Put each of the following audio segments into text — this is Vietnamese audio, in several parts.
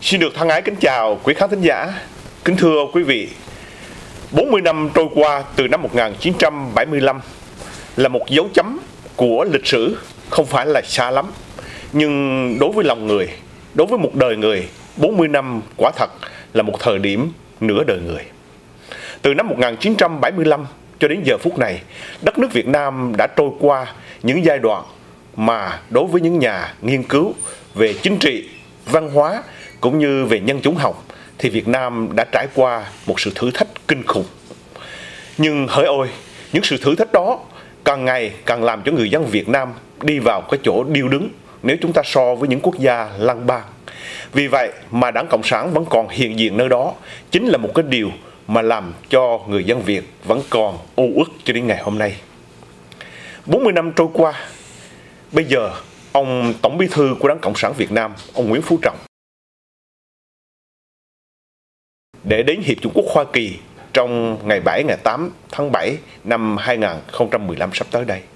Xin được thân ái kính chào quý khán thính giả. Kính thưa quý vị, 40 năm trôi qua từ năm 1975 là một dấu chấm của lịch sử, không phải là xa lắm. Nhưng đối với lòng người, đối với một đời người, 40 năm quả thật là một thời điểm nửa đời người. Từ năm 1975 cho đến giờ phút này, đất nước Việt Nam đã trôi qua những giai đoạn mà đối với những nhà nghiên cứu về chính trị, văn hóa cũng như về nhân chủng học thì Việt Nam đã trải qua một sự thử thách kinh khủng. Nhưng hỡi ôi, những sự thử thách đó càng ngày càng làm cho người dân Việt Nam đi vào cái chỗ điêu đứng nếu chúng ta so với những quốc gia lăng bang. Vì vậy mà Đảng Cộng sản vẫn còn hiện diện nơi đó, chính là một cái điều mà làm cho người dân Việt vẫn còn u uất cho đến ngày hôm nay. 40 năm trôi qua, bây giờ ông Tổng Bí thư của Đảng Cộng sản Việt Nam, ông Nguyễn Phú Trọng, để đến Hiệp chủng quốc Hoa Kỳ trong ngày 7, ngày 8 tháng 7 năm 2015 sắp tới đây.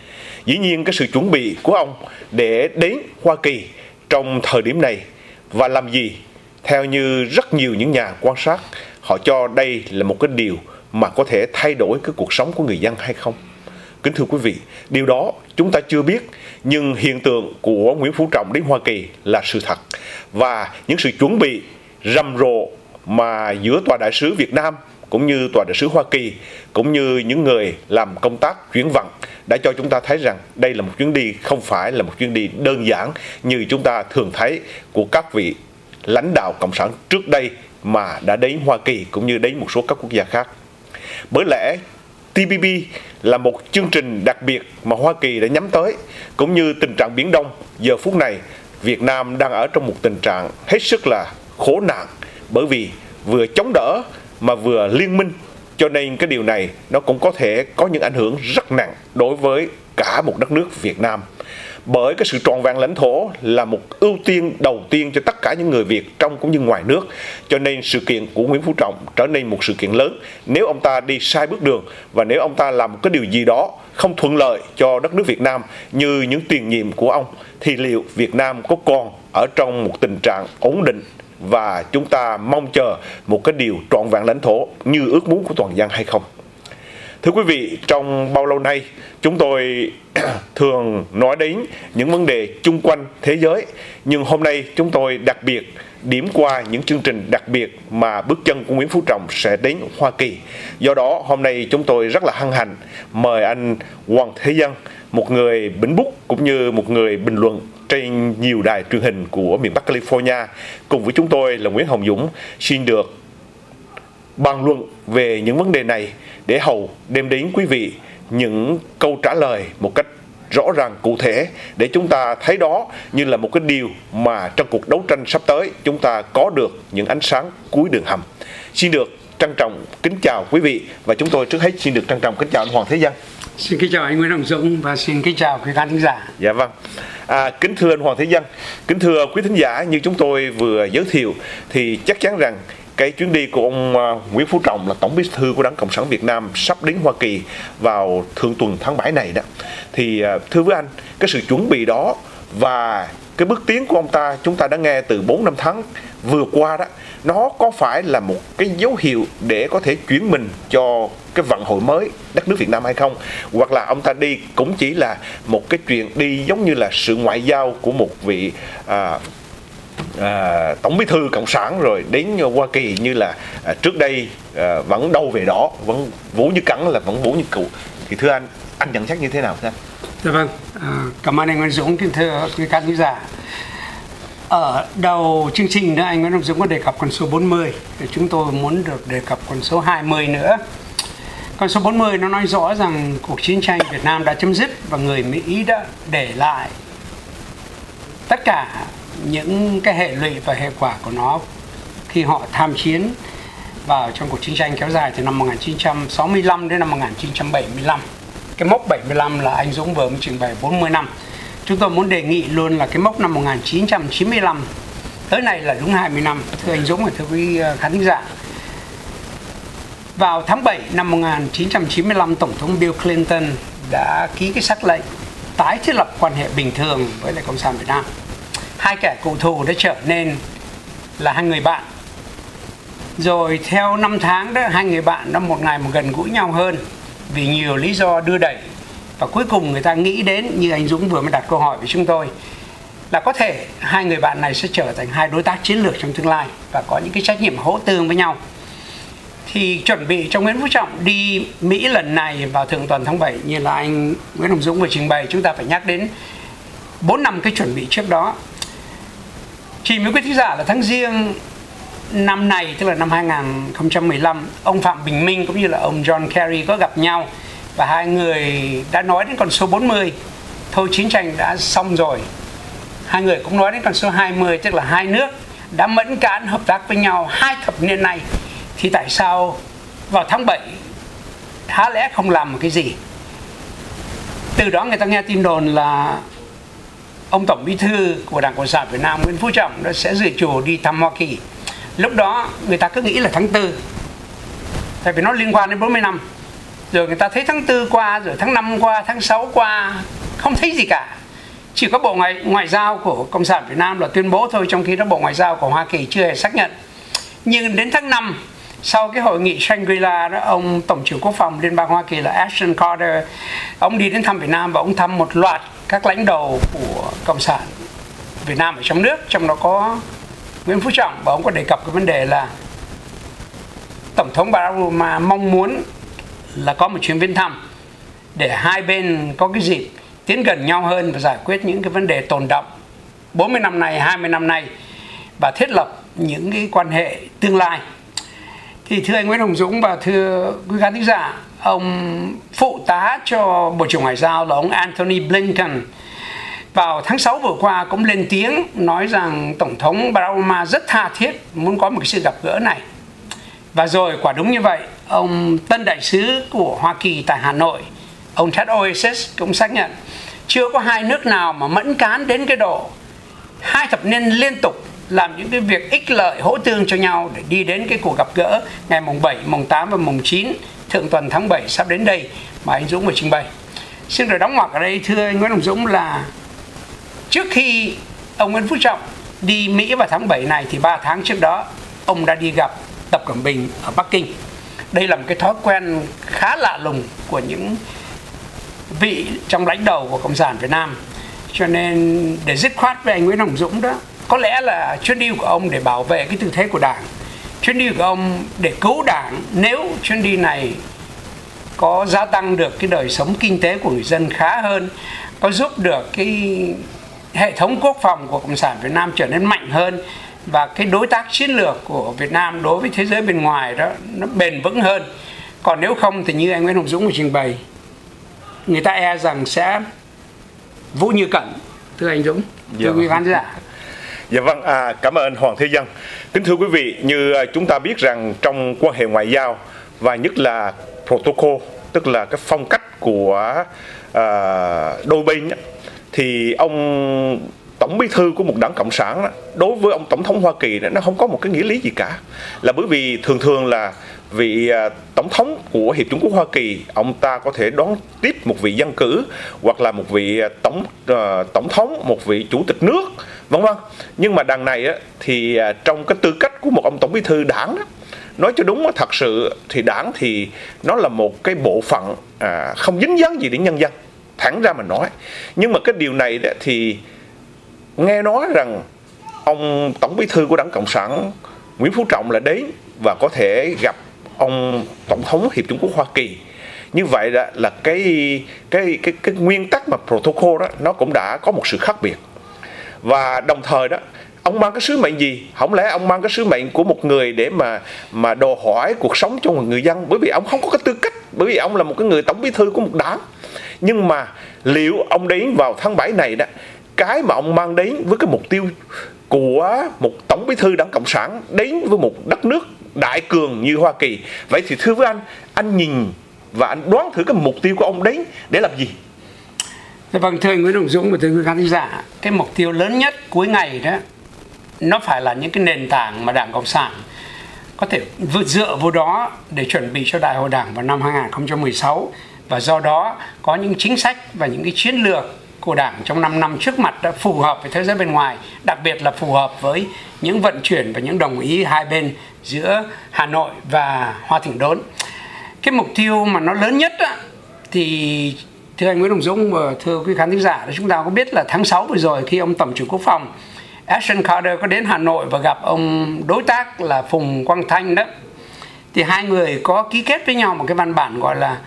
Dĩ nhiên cái sự chuẩn bị của ông để đến Hoa Kỳ trong thời điểm này và làm gì, theo như rất nhiều những nhà quan sát, họ cho đây là một cái điều mà có thể thay đổi cái cuộc sống của người dân hay không? Kính thưa quý vị, điều đó chúng ta chưa biết, nhưng hiện tượng của Nguyễn Phú Trọng đến Hoa Kỳ là sự thật. Và những sự chuẩn bị rầm rộ mà giữa Tòa đại sứ Việt Nam cũng như Tòa đại sứ Hoa Kỳ cũng như những người làm công tác chuyển vận đã cho chúng ta thấy rằng đây là một chuyến đi không phải là một chuyến đi đơn giản như chúng ta thường thấy của các vị lãnh đạo Cộng sản trước đây mà đã đến Hoa Kỳ cũng như đến một số các quốc gia khác. Bởi lẽ TPP là một chương trình đặc biệt mà Hoa Kỳ đã nhắm tới, cũng như tình trạng Biển Đông. Giờ phút này Việt Nam đang ở trong một tình trạng hết sức là khổ nạn, bởi vì vừa chống đỡ mà vừa liên minh, cho nên cái điều này nó cũng có thể có những ảnh hưởng rất nặng đối với cả một đất nước Việt Nam. Bởi cái sự trọn vẹn lãnh thổ là một ưu tiên đầu tiên cho tất cả những người Việt trong cũng như ngoài nước. Cho nên sự kiện của Nguyễn Phú Trọng trở nên một sự kiện lớn. Nếu ông ta đi sai bước đường và nếu ông ta làm một cái điều gì đó không thuận lợi cho đất nước Việt Nam như những tiền nhiệm của ông, thì liệu Việt Nam có còn ở trong một tình trạng ổn định và chúng ta mong chờ một cái điều trọn vẹn lãnh thổ như ước muốn của toàn dân hay không? Thưa quý vị, trong bao lâu nay chúng tôi thường nói đến những vấn đề chung quanh thế giới, nhưng hôm nay chúng tôi đặc biệt điểm qua những chương trình đặc biệt mà bước chân của Nguyễn Phú Trọng sẽ đến Hoa Kỳ. Do đó hôm nay chúng tôi rất là hân hạnh mời anh Hoàng Thế Dân, một người bình bút cũng như một người bình luận trên nhiều đài truyền hình của miền Bắc California, cùng với chúng tôi là Nguyễn Hồng Dũng, xin được bàn luận về những vấn đề này để hầu đem đến quý vị những câu trả lời một cách rõ ràng cụ thể, để chúng ta thấy đó như là một cái điều mà trong cuộc đấu tranh sắp tới chúng ta có được những ánh sáng cuối đường hầm. Xin được trân trọng kính chào quý vị, và chúng tôi trước hết xin được trân trọng kính chào anh Hoàng Thế Dân. Xin kính chào anh Nguyễn Hồng Dũng và xin kính chào quý khán thính giả. Dạ vâng. Kính thưa anh Hoàng Thế Dân, kính thưa quý thính giả, như chúng tôi vừa giới thiệu thì chắc chắn rằng cái chuyến đi của ông Nguyễn Phú Trọng là Tổng Bí thư của Đảng Cộng sản Việt Nam sắp đến Hoa Kỳ vào thượng tuần tháng 7 này đó. Thì thưa với anh, cái sự chuẩn bị đó và cái bước tiến của ông ta chúng ta đã nghe từ 4 năm tháng vừa qua đó, nó có phải là một cái dấu hiệu để có thể chuyển mình cho cái vận hội mới đất nước Việt Nam hay không? Hoặc là ông ta đi cũng chỉ là một cái chuyện đi giống như là sự ngoại giao của một vị Tổng Bí thư Cộng sản rồi đến Hoa Kỳ như là trước đây vẫn đâu về đó, vẫn vũ như cắn là vẫn vũ như cụ. Thì thưa anh nhận xét như thế nào thưa anh? Dạ vâng, cảm ơn anh Nguyễn Dũng. Kính thưa quý khán thính giả, ở đầu chương trình đó anh Nguyễn Dũng có đề cập con số 40, thì chúng tôi muốn được đề cập con số 20 nữa. Con số 40 nó nói rõ rằng cuộc chiến tranh Việt Nam đã chấm dứt và người Mỹ đã để lại tất cả những cái hệ lụy và hệ quả của nó khi họ tham chiến vào trong cuộc chiến tranh kéo dài từ năm 1965 đến năm 1975. Cái mốc 75 là anh Dũng vừa mới trình bày 40 năm. Chúng tôi muốn đề nghị luôn là cái mốc năm 1995 tới này là đúng 20 năm. Thưa anh Dũng và thưa quý khán thính giả, vào tháng 7 năm 1995, Tổng thống Bill Clinton đã ký cái sắc lệnh tái thiết lập quan hệ bình thường với lại Cộng sản Việt Nam. Hai kẻ cựu thù đã trở nên là hai người bạn. Rồi theo năm tháng đó, hai người bạn đó một ngày một gần gũi nhau hơn vì nhiều lý do đưa đẩy. Và cuối cùng người ta nghĩ đến, như anh Dũng vừa mới đặt câu hỏi với chúng tôi, là có thể hai người bạn này sẽ trở thành hai đối tác chiến lược trong tương lai và có những cái trách nhiệm hỗ tương với nhau. Thì chuẩn bị cho Nguyễn Phú Trọng đi Mỹ lần này vào thượng tuần tháng 7, như là anh Nguyễn Hồng Dũng vừa trình bày, chúng ta phải nhắc đến 4 năm cái chuẩn bị trước đó. Chỉ mới quý thính giả là tháng Giêng năm này, tức là năm 2015, ông Phạm Bình Minh cũng như là ông John Kerry có gặp nhau và hai người đã nói đến con số 40, thôi chiến tranh đã xong rồi. Hai người cũng nói đến con số 20, tức là hai nước đã mẫn cán hợp tác với nhau 2 thập niên nay. Thì tại sao vào tháng 7 há lẽ không làm một cái gì? Từ đó người ta nghe tin đồn là ông Tổng Bí thư của Đảng Cộng sản Việt Nam Nguyễn Phú Trọng đã sẽ dự trù đi thăm Hoa Kỳ. Lúc đó người ta cứ nghĩ là tháng 4, tại vì nó liên quan đến 40 năm. Rồi người ta thấy tháng 4 qua, rồi tháng 5 qua, tháng 6 qua, không thấy gì cả. Chỉ có Bộ Ngoại giao của Cộng sản Việt Nam là tuyên bố thôi, trong khi đó Bộ Ngoại giao của Hoa Kỳ chưa hề xác nhận. Nhưng đến tháng 5, sau cái hội nghị Shangri-La đó, ông Tổng trưởng Quốc phòng Liên bang Hoa Kỳ là Ashton Carter, ông đi đến thăm Việt Nam và ông thăm một loạt các lãnh đạo của Cộng sản Việt Nam ở trong nước, trong đó có Nguyễn Phú Trọng, và ông có đề cập cái vấn đề là Tổng thống Barack Obama mong muốn là có một chuyến viếng thăm để hai bên có cái dịp tiến gần nhau hơn và giải quyết những cái vấn đề tồn đọng 40 năm nay, 20 năm nay và thiết lập những cái quan hệ tương lai. Thì thưa anh Nguyễn Hồng Dũng và thưa quý khán thính giả, ông phụ tá cho Bộ trưởng Ngoại giao là ông Antony Blinken vào tháng 6 vừa qua cũng lên tiếng nói rằng Tổng thống Barack Obama rất tha thiết muốn có một cái sự gặp gỡ này. Và rồi quả đúng như vậy, ông tân đại sứ của Hoa Kỳ tại Hà Nội, ông Ted Osius cũng xác nhận chưa có hai nước nào mà mẫn cán đến cái độ 2 thập niên liên tục làm những cái việc ích lợi hỗ tương cho nhau để đi đến cái cuộc gặp gỡ ngày mùng 7, mùng 8 và mùng 9 thượng tuần tháng 7 sắp đến đây mà anh Dũng vừa trình bày. Xin được đóng ngoặc ở đây thưa anh Nguyễn Hồng Dũng là trước khi ông Nguyễn Phú Trọng đi Mỹ vào tháng 7 này thì 3 tháng trước đó ông đã đi gặp Tập Cận Bình ở Bắc Kinh. Đây là một cái thói quen khá lạ lùng của những vị trong lãnh đạo của Cộng sản Việt Nam. Cho nên để dứt khoát với anh Nguyễn Hồng Dũng đó, có lẽ là chuyến đi của ông để bảo vệ cái tư thế của Đảng, chuyến đi của ông để cứu Đảng nếu chuyến đi này có gia tăng được cái đời sống kinh tế của người dân khá hơn, có giúp được cái hệ thống quốc phòng của Cộng sản Việt Nam trở nên mạnh hơn và cái đối tác chiến lược của Việt Nam đối với thế giới bên ngoài đó nó bền vững hơn. Còn nếu không thì như anh Nguyễn Hồng Dũng vừa trình bày, người ta e rằng sẽ Vũ Như Cẩn. Thưa anh Dũng, thưa quý khán giả. Dạ vâng, cảm ơn Hoàng Thế Dân. Kính thưa quý vị, như chúng ta biết rằng trong quan hệ ngoại giao và nhất là protocol, tức là cái phong cách của đôi bên, thì ông Tổng Bí thư của một đảng Cộng sản đối với ông Tổng thống Hoa Kỳ nó không có một cái nghĩa lý gì cả. Là bởi vì thường là vị Tổng thống của Hiệp chủng quốc Hoa Kỳ, ông ta có thể đón tiếp một vị dân cử hoặc là một vị tổng thống, một vị chủ tịch nước, vân vân. Nhưng mà đằng này thì trong cái tư cách của một ông Tổng Bí thư đảng, nói cho đúng thật sự thì đảng thì nó là một cái bộ phận không dính dáng gì đến nhân dân, thẳng ra mà nói. Nhưng mà cái điều này thì nghe nói rằng ông Tổng Bí thư của Đảng Cộng sản Nguyễn Phú Trọng là đến và có thể gặp ông Tổng thống Hiệp chủng quốc Hoa Kỳ. Như vậy là cái nguyên tắc mà protocol đó nó cũng đã có một sự khác biệt. Và đồng thời đó, ông mang cái sứ mệnh gì? Không lẽ ông mang cái sứ mệnh của một người để mà đòi hỏi cuộc sống cho một người dân? Bởi vì ông không có cái tư cách, bởi vì ông là một cái người Tổng Bí thư của một đảng. Nhưng mà liệu ông đến vào tháng 7 này đó, cái mà ông mang đến với cái mục tiêu của một Tổng Bí thư Đảng Cộng sản đến với một đất nước đại cường như Hoa Kỳ, vậy thì thưa với anh nhìn và anh đoán thử cái mục tiêu của ông đến để làm gì? Vâng, thưa anh Nguyễn Hồng Dũng và thưa quý khán giả, cái mục tiêu lớn nhất cuối ngày đó nó phải là những cái nền tảng mà Đảng Cộng sản có thể dựa vào đó để chuẩn bị cho Đại hội Đảng vào năm 2016, và do đó có những chính sách và những cái chiến lược của Đảng trong 5 năm trước mặt đã phù hợp với thế giới bên ngoài, đặc biệt là phù hợp với những vận chuyển và những đồng ý hai bên giữa Hà Nội và Hoa Thịnh Đốn. Cái mục tiêu mà nó lớn nhất á, thì thưa anh Nguyễn Hồng Dũng và thưa quý khán thính giả, chúng ta có biết là tháng 6 vừa rồi khi ông Tổng trưởng Quốc phòng Ashton Carter có đến Hà Nội và gặp ông đối tác là Phùng Quang Thanh đó, thì hai người có ký kết với nhau một cái văn bản gọi là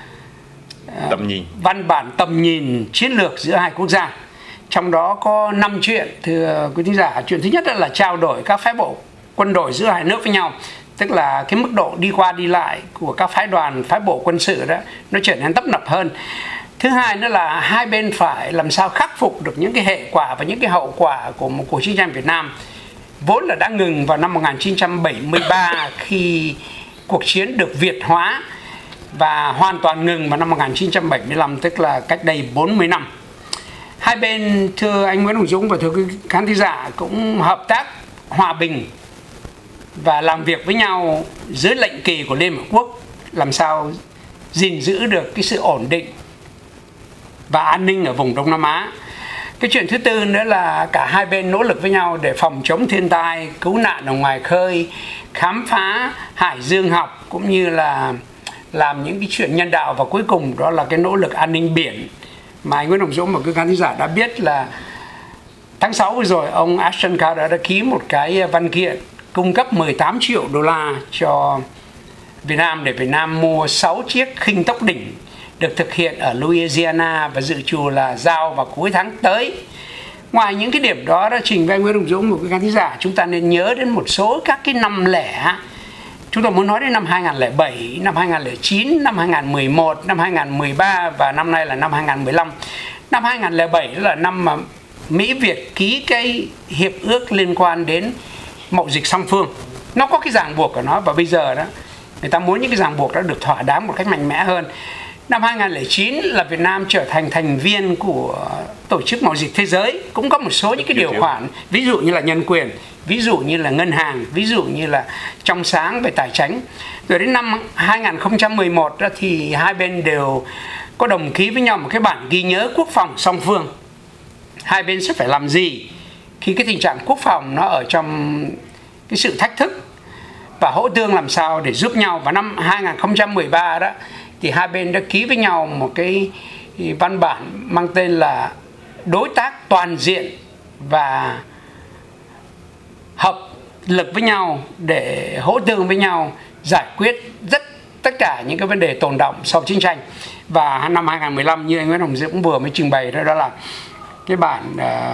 văn bản tầm nhìn chiến lược giữa hai quốc gia. Trong đó có 5 chuyện, thưa quý thính giả. Chuyện thứ nhất là trao đổi các phái bộ quân đội giữa hai nước với nhau, tức là cái mức độ đi qua đi lại của các phái đoàn, phái bộ quân sự đó nó trở nên tấp nập hơn. Thứ hai nữa là hai bên phải làm sao khắc phục được những cái hệ quả và những cái hậu quả của một cuộc chiến tranh Việt Nam vốn là đã ngừng vào năm 1973 khi cuộc chiến được Việt hóa, và hoàn toàn ngừng vào năm 1975, tức là cách đây 40 năm. Hai bên, thưa anh Nguyễn Hồng Dũng và thưa quý khán thính giả, cũng hợp tác hòa bình và làm việc với nhau dưới lệnh kỳ của Liên Hợp Quốc, làm sao gìn giữ được cái sự ổn định và an ninh ở vùng Đông Nam Á. Cái chuyện thứ tư nữa là cả hai bên nỗ lực với nhau để phòng chống thiên tai, cứu nạn ở ngoài khơi, khám phá hải dương học, cũng như là làm những cái chuyện nhân đạo, và cuối cùng đó là cái nỗ lực an ninh biển mà anh Nguyễn Hồng Dũng và quý khán thính giả đã biết là tháng 6 vừa rồi ông Ashton Carter đã ký một cái văn kiện cung cấp 18 triệu đô la cho Việt Nam để Việt Nam mua 6 chiếc khinh tốc đỉnh được thực hiện ở Louisiana và dự trù là giao vào cuối tháng tới. Ngoài những cái điểm đó trình với anh Nguyễn Hồng Dũng và quý khán thính giả, chúng ta nên nhớ đến một số các cái năm lẻ. Chúng tôi muốn nói đến năm 2007, năm 2009, năm 2011, năm 2013 và năm nay là năm 2015. Năm 2007 là năm mà Mỹ Việt ký cái hiệp ước liên quan đến mậu dịch song phương. Nó có cái ràng buộc của nó, và bây giờ đó người ta muốn những cái ràng buộc đó được thỏa đáng một cách mạnh mẽ hơn. Năm 2009 là Việt Nam trở thành thành viên của Tổ chức Mậu dịch Thế giới, cũng có một số những cái điều khoản, ví dụ như là nhân quyền, ví dụ như là ngân hàng, ví dụ như là trong sáng về tài chính. Rồi đến năm 2011 đó, thì hai bên đều có đồng ký với nhau một cái bản ghi nhớ quốc phòng song phương. Hai bên sẽ phải làm gì khi cái tình trạng quốc phòng nó ở trong cái sự thách thức, và hỗ tương làm sao để giúp nhau. Vào năm 2013 đó thì hai bên đã ký với nhau một cái văn bản mang tên là đối tác toàn diện và hợp lực với nhau để hỗ tương với nhau giải quyết tất cả những cái vấn đề tồn đọng sau chiến tranh. Và năm 2015 như anh Nguyễn Hồng Dũng vừa mới trình bày đó là cái bản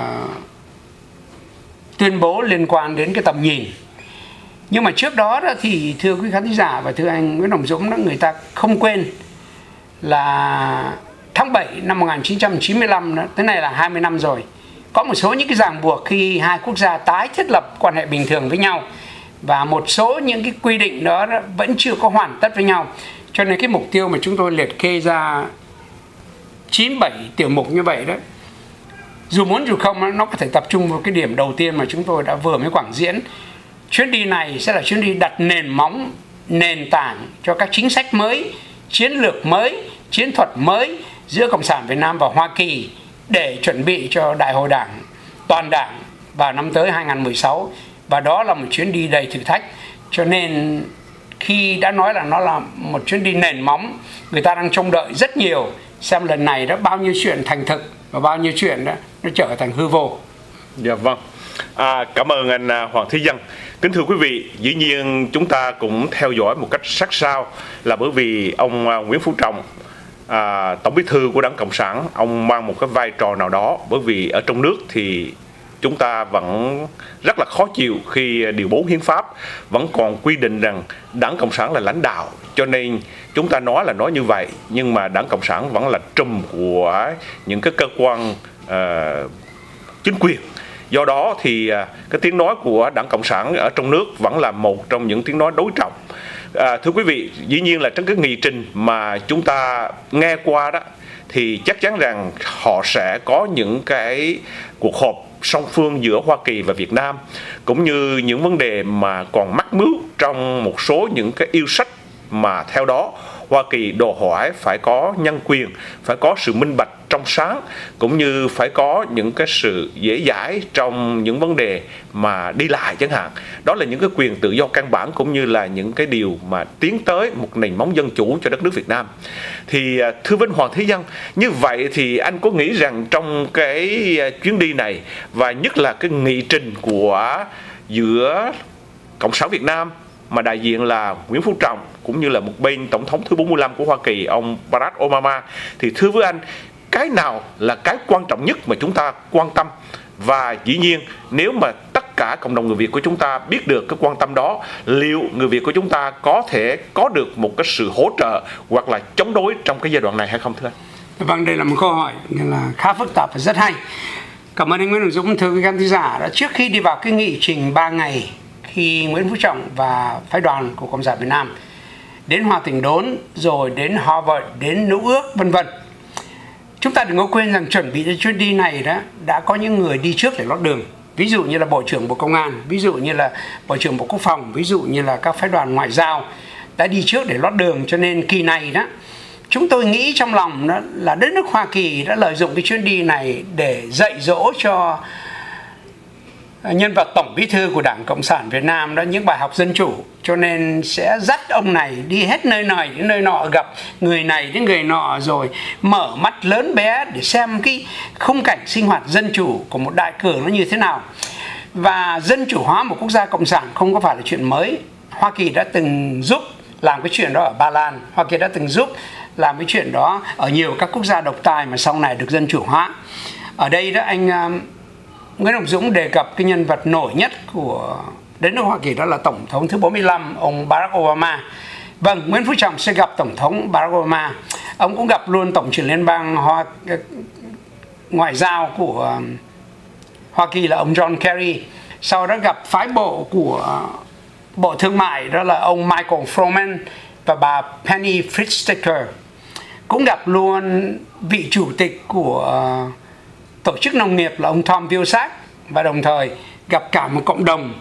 tuyên bố liên quan đến cái tầm nhìn. Nhưng mà trước đó thì thưa quý khán giả và thưa anh Nguyễn Hồng Dũng đó, người ta không quên là tháng 7 năm 1995 đó, tới nay là 20 năm rồi, có một số những cái ràng buộc khi hai quốc gia tái thiết lập quan hệ bình thường với nhau, và một số những cái quy định đó vẫn chưa có hoàn tất với nhau. Cho nên cái mục tiêu mà chúng tôi liệt kê ra 9-7 tiểu mục như vậy đó, dù muốn dù không, nó có thể tập trung vào cái điểm đầu tiên mà chúng tôi đã vừa mới quảng diễn. Chuyến đi này sẽ là chuyến đi đặt nền móng, nền tảng cho các chính sách mới, chiến lược mới, chiến thuật mới giữa Cộng sản Việt Nam và Hoa Kỳ để chuẩn bị cho Đại hội Đảng, toàn đảng vào năm tới 2016. Và đó là một chuyến đi đầy thử thách. Cho nên khi đã nói là nó là một chuyến đi nền móng, người ta đang trông đợi rất nhiều xem lần này đó bao nhiêu chuyện thành thực và bao nhiêu chuyện đó nó trở thành hư vô. Dạ vâng. Cảm ơn anh Hoàng Thế Dân. Kính thưa quý vị, dĩ nhiên chúng ta cũng theo dõi một cách sát sao là bởi vì ông Nguyễn Phú Trọng, Tổng Bí thư của Đảng Cộng sản, ông mang một cái vai trò nào đó, bởi vì ở trong nước thì chúng ta vẫn rất là khó chịu khi điều 4 hiến pháp vẫn còn quy định rằng Đảng Cộng sản là lãnh đạo, cho nên chúng ta nói là nói như vậy, nhưng mà Đảng Cộng sản vẫn là trùm của những cái cơ quan chính quyền. Do đó thì cái tiếng nói của Đảng Cộng sản ở trong nước vẫn là một trong những tiếng nói đối trọng. Thưa quý vị, dĩ nhiên là trong cái nghị trình mà chúng ta nghe qua đó thì chắc chắn rằng họ sẽ có những cái cuộc họp song phương giữa Hoa Kỳ và Việt Nam, cũng như những vấn đề mà còn mắc mứu trong một số những cái yêu sách mà theo đó Hoa Kỳ đòi hỏi phải có nhân quyền, phải có sự minh bạch trong sáng, cũng như phải có những cái sự dễ dãi trong những vấn đề mà đi lại chẳng hạn. Đó là những cái quyền tự do căn bản, cũng như là những cái điều mà tiến tới một nền móng dân chủ cho đất nước Việt Nam. Thì thưa Vinh Hoàng Thế Dân, như vậy thì anh có nghĩ rằng trong cái chuyến đi này, và nhất là cái nghị trình của giữa Cộng sản Việt Nam mà đại diện là Nguyễn Phú Trọng, cũng như là một bên Tổng thống thứ 45 của Hoa Kỳ, ông Barack Obama, thì thưa với anh, cái nào là cái quan trọng nhất mà chúng ta quan tâm? Và dĩ nhiên, nếu mà tất cả cộng đồng người Việt của chúng ta biết được cái quan tâm đó, liệu người Việt của chúng ta có thể có được một cái sự hỗ trợ hoặc là chống đối trong cái giai đoạn này hay không, thưa anh? Vâng, đây là một câu hỏi là khá phức tạp và rất hay. Cảm ơn anh Nguyễn Hồng Dũng. Thưa quý khán giả, trước khi đi vào cái nghị trình 3 ngày, khi Nguyễn Phú Trọng và phái đoàn của Cộng sản Việt Nam đến Hòa Tỉnh Đốn, rồi đến Harvard, đến Nữ Ước, vân vân, chúng ta đừng có quên rằng chuẩn bị cho chuyến đi này đó đã có những người đi trước để lót đường. Ví dụ như là Bộ trưởng Bộ Công an, ví dụ như là Bộ trưởng Bộ Quốc phòng, ví dụ như là các phái đoàn ngoại giao đã đi trước để lót đường. Cho nên kỳ này đó, chúng tôi nghĩ trong lòng đó là đất nước Hoa Kỳ đã lợi dụng cái chuyến đi này để dạy dỗ cho nhân vật Tổng Bí thư của Đảng Cộng sản Việt Nam đó những bài học dân chủ. Cho nên sẽ dắt ông này đi hết nơi này đến nơi nọ, gặp người này đến người nọ, rồi mở mắt lớn bé để xem cái khung cảnh sinh hoạt dân chủ của một đại cường nó như thế nào. Và dân chủ hóa một quốc gia cộng sản không có phải là chuyện mới. Hoa Kỳ đã từng giúp làm cái chuyện đó ở Ba Lan, Hoa Kỳ đã từng giúp làm cái chuyện đó ở nhiều các quốc gia độc tài mà sau này được dân chủ hóa. Ở đây đó, anh Nguyễn Hồng Dũng đề cập cái nhân vật nổi nhất của đến nước Hoa Kỳ, đó là Tổng thống thứ 45, ông Barack Obama. Vâng, Nguyễn Phú Trọng sẽ gặp Tổng thống Barack Obama. Ông cũng gặp luôn Tổng trưởng Liên bang Ngoại giao của Hoa Kỳ là ông John Kerry. Sau đó gặp phái bộ của Bộ Thương mại, đó là ông Michael Froman và bà Penny Pritzker. Cũng gặp luôn vị chủ tịch của Tổ chức Nông nghiệp là ông Tom Vilsack, và đồng thời gặp cả một cộng đồng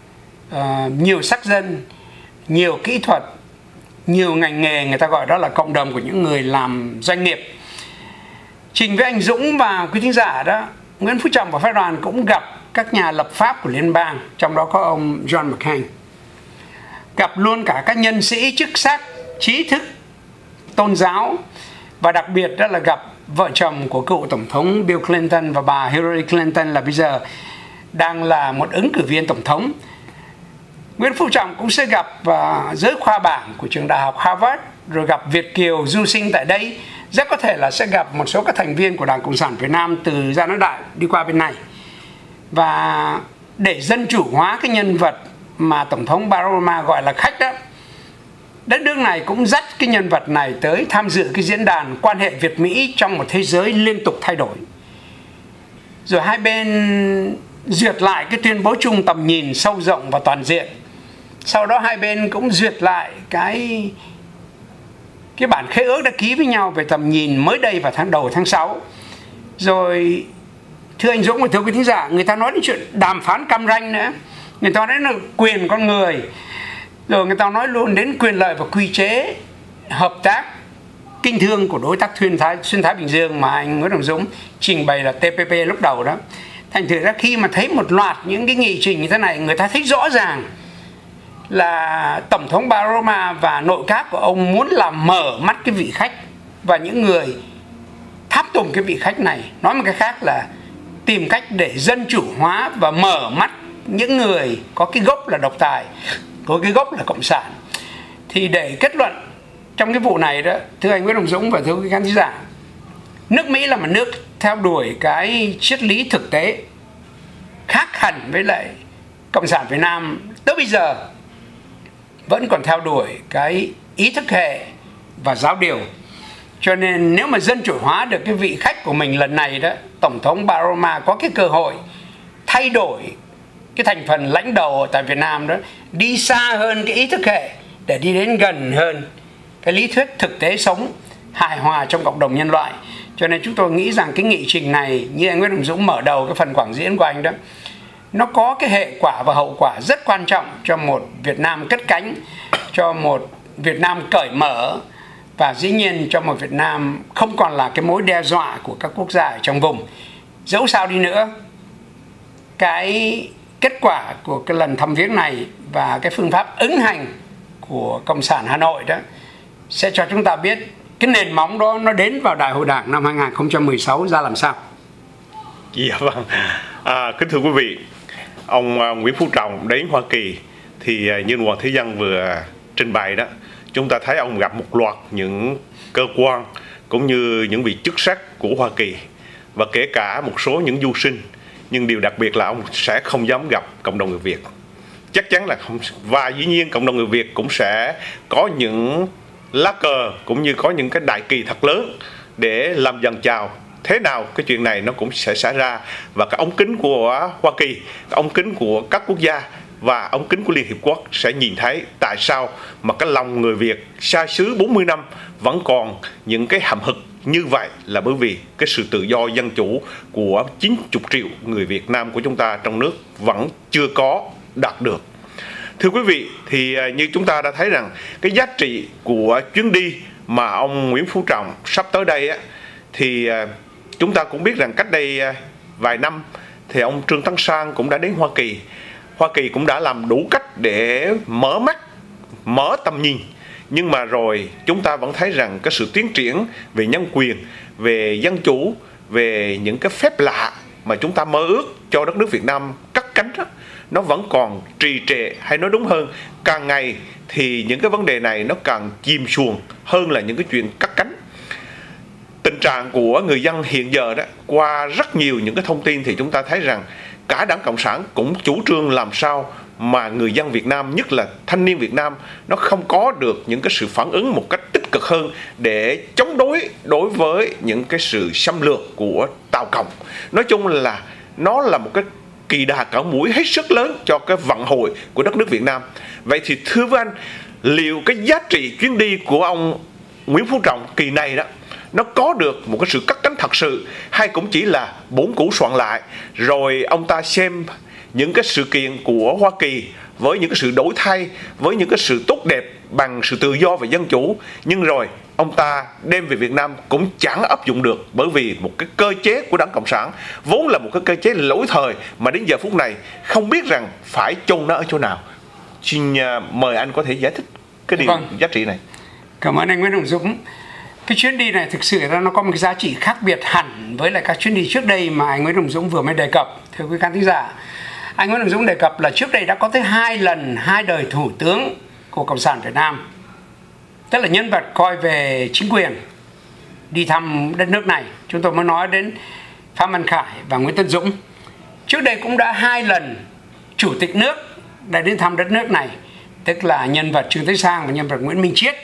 nhiều sắc dân, nhiều kỹ thuật, nhiều ngành nghề, người ta gọi đó là cộng đồng của những người làm doanh nghiệp. Trình với anh Dũng và quý thính giả đó, Nguyễn Phú Trọng và phái đoàn cũng gặp các nhà lập pháp của liên bang, trong đó có ông John McCain. Gặp luôn cả các nhân sĩ, chức sắc, trí thức, tôn giáo, và đặc biệt đó là gặp vợ chồng của cựu Tổng thống Bill Clinton và bà Hillary Clinton, là bây giờ đang là một ứng cử viên tổng thống. Nguyễn Phú Trọng cũng sẽ gặp giới khoa bảng của trường đại học Harvard, rồi gặp Việt kiều du sinh tại đây. Rất có thể là sẽ gặp một số các thành viên của Đảng Cộng sản Việt Nam từ Gia Nói Đại đi qua bên này. Và để dân chủ hóa cái nhân vật mà Tổng thống Barack Obama gọi là khách đó, đất nước này cũng dắt cái nhân vật này tới tham dự cái diễn đàn quan hệ Việt-Mỹ trong một thế giới liên tục thay đổi. Rồi hai bên duyệt lại cái tuyên bố chung tầm nhìn sâu rộng và toàn diện. Sau đó hai bên cũng duyệt lại cái bản khế ước đã ký với nhau về tầm nhìn mới đây vào đầu tháng 6. Rồi thưa anh Dũng và thưa quý thính giả, người ta nói đến chuyện đàm phán cam ranh nữa. Người ta nói là quyền con người. Rồi người ta nói luôn đến quyền lợi và quy chế hợp tác kinh thương của đối tác xuyên Thái Bình Dương mà anh Nguyễn Hồng Dũng trình bày là TPP lúc đầu đó. Thành thử ra khi mà thấy một loạt những cái nghị trình như thế này, người ta thấy rõ ràng là Tổng thống Barack Obama và nội các của ông muốn làm mở mắt cái vị khách và những người tháp tùng cái vị khách này. Nói một cái khác là tìm cách để dân chủ hóa và mở mắt những người có cái gốc là độc tài, có cái gốc là cộng sản. Thì để kết luận trong cái vụ này đó, thưa anh Nguyễn Hồng Dũng và thưa quý khán giả, nước Mỹ là một nước theo đuổi cái triết lý thực tế khác hẳn với lại Cộng sản Việt Nam tới bây giờ vẫn còn theo đuổi cái ý thức hệ và giáo điều. Cho nên nếu mà dân chủ hóa được cái vị khách của mình lần này đó, Tổng thống Barack Obama có cái cơ hội thay đổi cái thành phần lãnh đạo tại Việt Nam đó, đi xa hơn cái ý thức hệ để đi đến gần hơn cái lý thuyết thực tế sống hài hòa trong cộng đồng nhân loại. Cho nên chúng tôi nghĩ rằng cái nghị trình này, như anh Nguyễn Hồng Dũng mở đầu cái phần quảng diễn của anh đó, nó có cái hệ quả và hậu quả rất quan trọng cho một Việt Nam cất cánh, cho một Việt Nam cởi mở và dĩ nhiên cho một Việt Nam không còn là cái mối đe dọa của các quốc gia ở trong vùng. Dẫu sao đi nữa, cái kết quả của cái lần thăm viếng này và cái phương pháp ứng hành của Cộng sản Hà Nội đó sẽ cho chúng ta biết cái nền móng đó nó đến vào Đại hội Đảng năm 2016 ra làm sao. Dạ vâng. Kính thưa quý vị, ông Nguyễn Phú Trọng đến Hoa Kỳ thì như Hoàng Thế Dân vừa trình bày đó, chúng ta thấy ông gặp một loạt những cơ quan cũng như những vị chức sắc của Hoa Kỳ và kể cả một số những du sinh, nhưng điều đặc biệt là ông sẽ không dám gặp cộng đồng người Việt. Chắc chắn là không, và dĩ nhiên cộng đồng người Việt cũng sẽ có những lá cờ cũng như có những cái đại kỳ thật lớn để làm dần chào. Thế nào cái chuyện này nó cũng sẽ xảy ra, và cái ống kính của Hoa Kỳ, cái ống kính của các quốc gia và ống kính của Liên Hiệp Quốc sẽ nhìn thấy tại sao mà cái lòng người Việt xa xứ 40 năm vẫn còn những cái hậm hực như vậy, là bởi vì cái sự tự do dân chủ của 90 triệu người Việt Nam của chúng ta trong nước vẫn chưa có đạt được. Thưa quý vị, thì như chúng ta đã thấy rằng cái giá trị của chuyến đi mà ông Nguyễn Phú Trọng sắp tới đây á, thì chúng ta cũng biết rằng cách đây vài năm thì ông Trương Tấn Sang cũng đã đến Hoa Kỳ. Hoa Kỳ cũng đã làm đủ cách để mở mắt, mở tầm nhìn. Nhưng mà rồi chúng ta vẫn thấy rằng cái sự tiến triển về nhân quyền, về dân chủ, về những cái phép lạ mà chúng ta mơ ước cho đất nước Việt Nam cất cánh đó, nó vẫn còn trì trệ, hay nói đúng hơn, càng ngày thì những cái vấn đề này nó càng chìm xuồng hơn là những cái chuyện cất cánh. Tình trạng của người dân hiện giờ đó, qua rất nhiều những cái thông tin thì chúng ta thấy rằng cả Đảng Cộng sản cũng chủ trương làm sao mà người dân Việt Nam, nhất là thanh niên Việt Nam, nó không có được những cái sự phản ứng một cách tích cực hơn để chống đối với những cái sự xâm lược của Tàu Cộng. Nói chung là nó là một cái kỳ đà cảo mũi hết sức lớn cho cái vận hội của đất nước Việt Nam. Vậy thì thưa với anh, liệu cái giá trị chuyến đi của ông Nguyễn Phú Trọng kỳ này đó, nó có được một cái sự cất cánh thật sự, hay cũng chỉ là bổn cũ soạn lại, rồi ông ta xem những cái sự kiện của Hoa Kỳ với những cái sự đổi thay, với những cái sự tốt đẹp bằng sự tự do và dân chủ, nhưng rồi ông ta đem về Việt Nam cũng chẳng áp dụng được, bởi vì một cái cơ chế của Đảng Cộng sản vốn là một cái cơ chế lỗi thời mà đến giờ phút này không biết rằng phải chôn nó ở chỗ nào. Xin mời anh có thể giải thích cái điều giá trị này. Cảm ơn anh Nguyễn Hồng Dũng. Cái chuyến đi này thực sự ra nó có một cái giá trị khác biệt hẳn với lại các chuyến đi trước đây mà anh Nguyễn Hồng Dũng vừa mới đề cập. Thưa quý khán thính giả, anh Nguyễn Hồng Dũng đề cập là trước đây đã có tới 2 lần 2 đời thủ tướng của Cộng sản Việt Nam, tức là nhân vật coi về chính quyền, đi thăm đất nước này. Chúng tôi mới nói đến Phan Văn Khải và Nguyễn Tấn Dũng. Trước đây cũng đã 2 lần chủ tịch nước đã đến thăm đất nước này, tức là nhân vật Trương Tấn Sang và nhân vật Nguyễn Minh Chiết.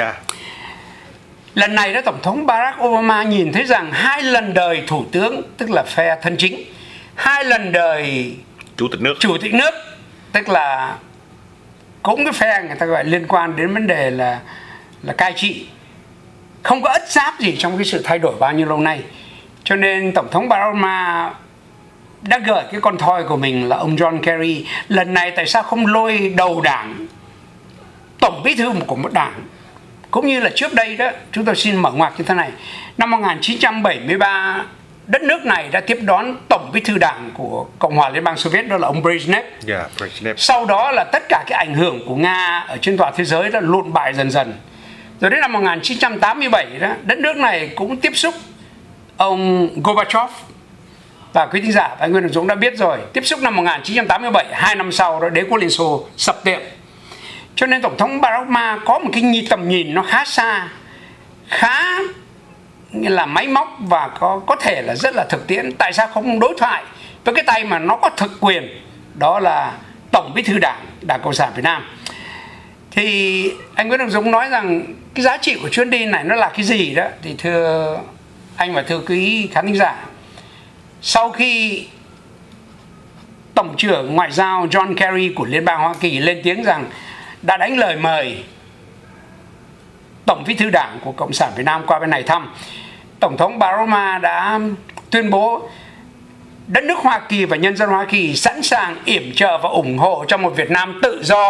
Lần này đó, Tổng thống Barack Obama nhìn thấy rằng 2 lần đời thủ tướng, tức là phe thân chính, 2 lần đời chủ tịch nước, tức là cũng cái phe người ta gọi liên quan đến vấn đề là cai trị, không có ất giáp gì trong cái sự thay đổi bao nhiêu lâu nay. Cho nên Tổng thống Barack Obama đã gửi cái con thoi của mình là ông John Kerry. Lần này tại sao không lôi đầu đảng, tổng bí thư của một đảng? Cũng như là trước đây đó, chúng tôi xin mở ngoặc như thế này. Năm 1973, đất nước này đã tiếp đón tổng bí thư đảng của Cộng hòa Liên bang Xô Viết, đó là ông Brezhnev. Sau đó là tất cả cái ảnh hưởng của Nga ở trên toàn thế giới đã lụn bại dần dần. Rồi đến năm 1987 đó, đất nước này cũng tiếp xúc ông Gorbachev. Và quý thính giả và anh Nguyễn Hồng Dũng đã biết rồi, tiếp xúc năm 1987, 2 năm sau đó đế quốc Liên Xô sập tiệm. Cho nên Tổng thống Barack Obama có một cái tầm nhìn nó khá xa, khá là máy móc và có thể là rất là thực tiễn. Tại sao không đối thoại với cái tay mà nó có thực quyền, đó là Tổng bí thư Đảng Cộng sản Việt Nam? Thì anh Nguyễn Hồng Dũng nói rằng cái giá trị của chuyến đi này nó là cái gì đó. Thì thưa anh và thưa quý khán thính giả, sau khi Tổng trưởng Ngoại giao John Kerry của Liên bang Hoa Kỳ lên tiếng rằng đã đánh lời mời Tổng bí thư Đảng của Cộng sản Việt Nam qua bên này thăm, Tổng thống Barack Obama đã tuyên bố đất nước Hoa Kỳ và nhân dân Hoa Kỳ sẵn sàng yểm trợ và ủng hộ cho một Việt Nam tự do,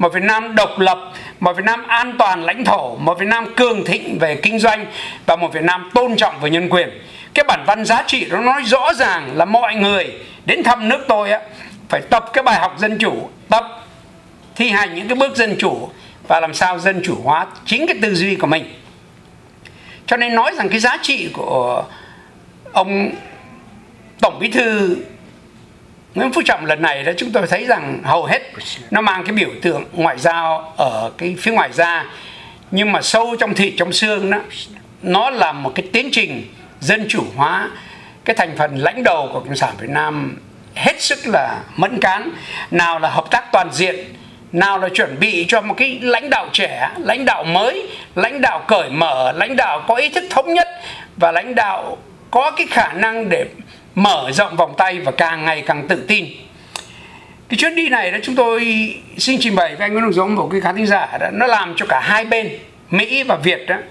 một Việt Nam độc lập, một Việt Nam an toàn lãnh thổ, một Việt Nam cường thịnh về kinh doanh và một Việt Nam tôn trọng về nhân quyền. Cái bản văn giá trị nó nói rõ ràng là mọi người đến thăm nước tôi á, phải tập cái bài học dân chủ, tập thi hành những cái bước dân chủ và làm sao dân chủ hóa chính cái tư duy của mình. Cho nên nói rằng cái giá trị của ông Tổng Bí thư Nguyễn Phú Trọng lần này đó, chúng tôi thấy rằng hầu hết nó mang cái biểu tượng ngoại giao ở cái phía ngoài ra, nhưng mà sâu trong thịt trong xương đó, nó là một cái tiến trình dân chủ hóa. Cái thành phần lãnh đầu của Cộng sản Việt Nam hết sức là mẫn cán, nào là hợp tác toàn diện, nào là chuẩn bị cho một cái lãnh đạo trẻ, lãnh đạo mới, lãnh đạo cởi mở, lãnh đạo có ý thức thống nhất và lãnh đạo có cái khả năng để mở rộng vòng tay và càng ngày càng tự tin. Cái chuyến đi này đó, chúng tôi xin trình bày với anh Nguyễn Hồng Dũng một cái khán thính giả đó, nó làm cho cả hai bên Mỹ và Việt đó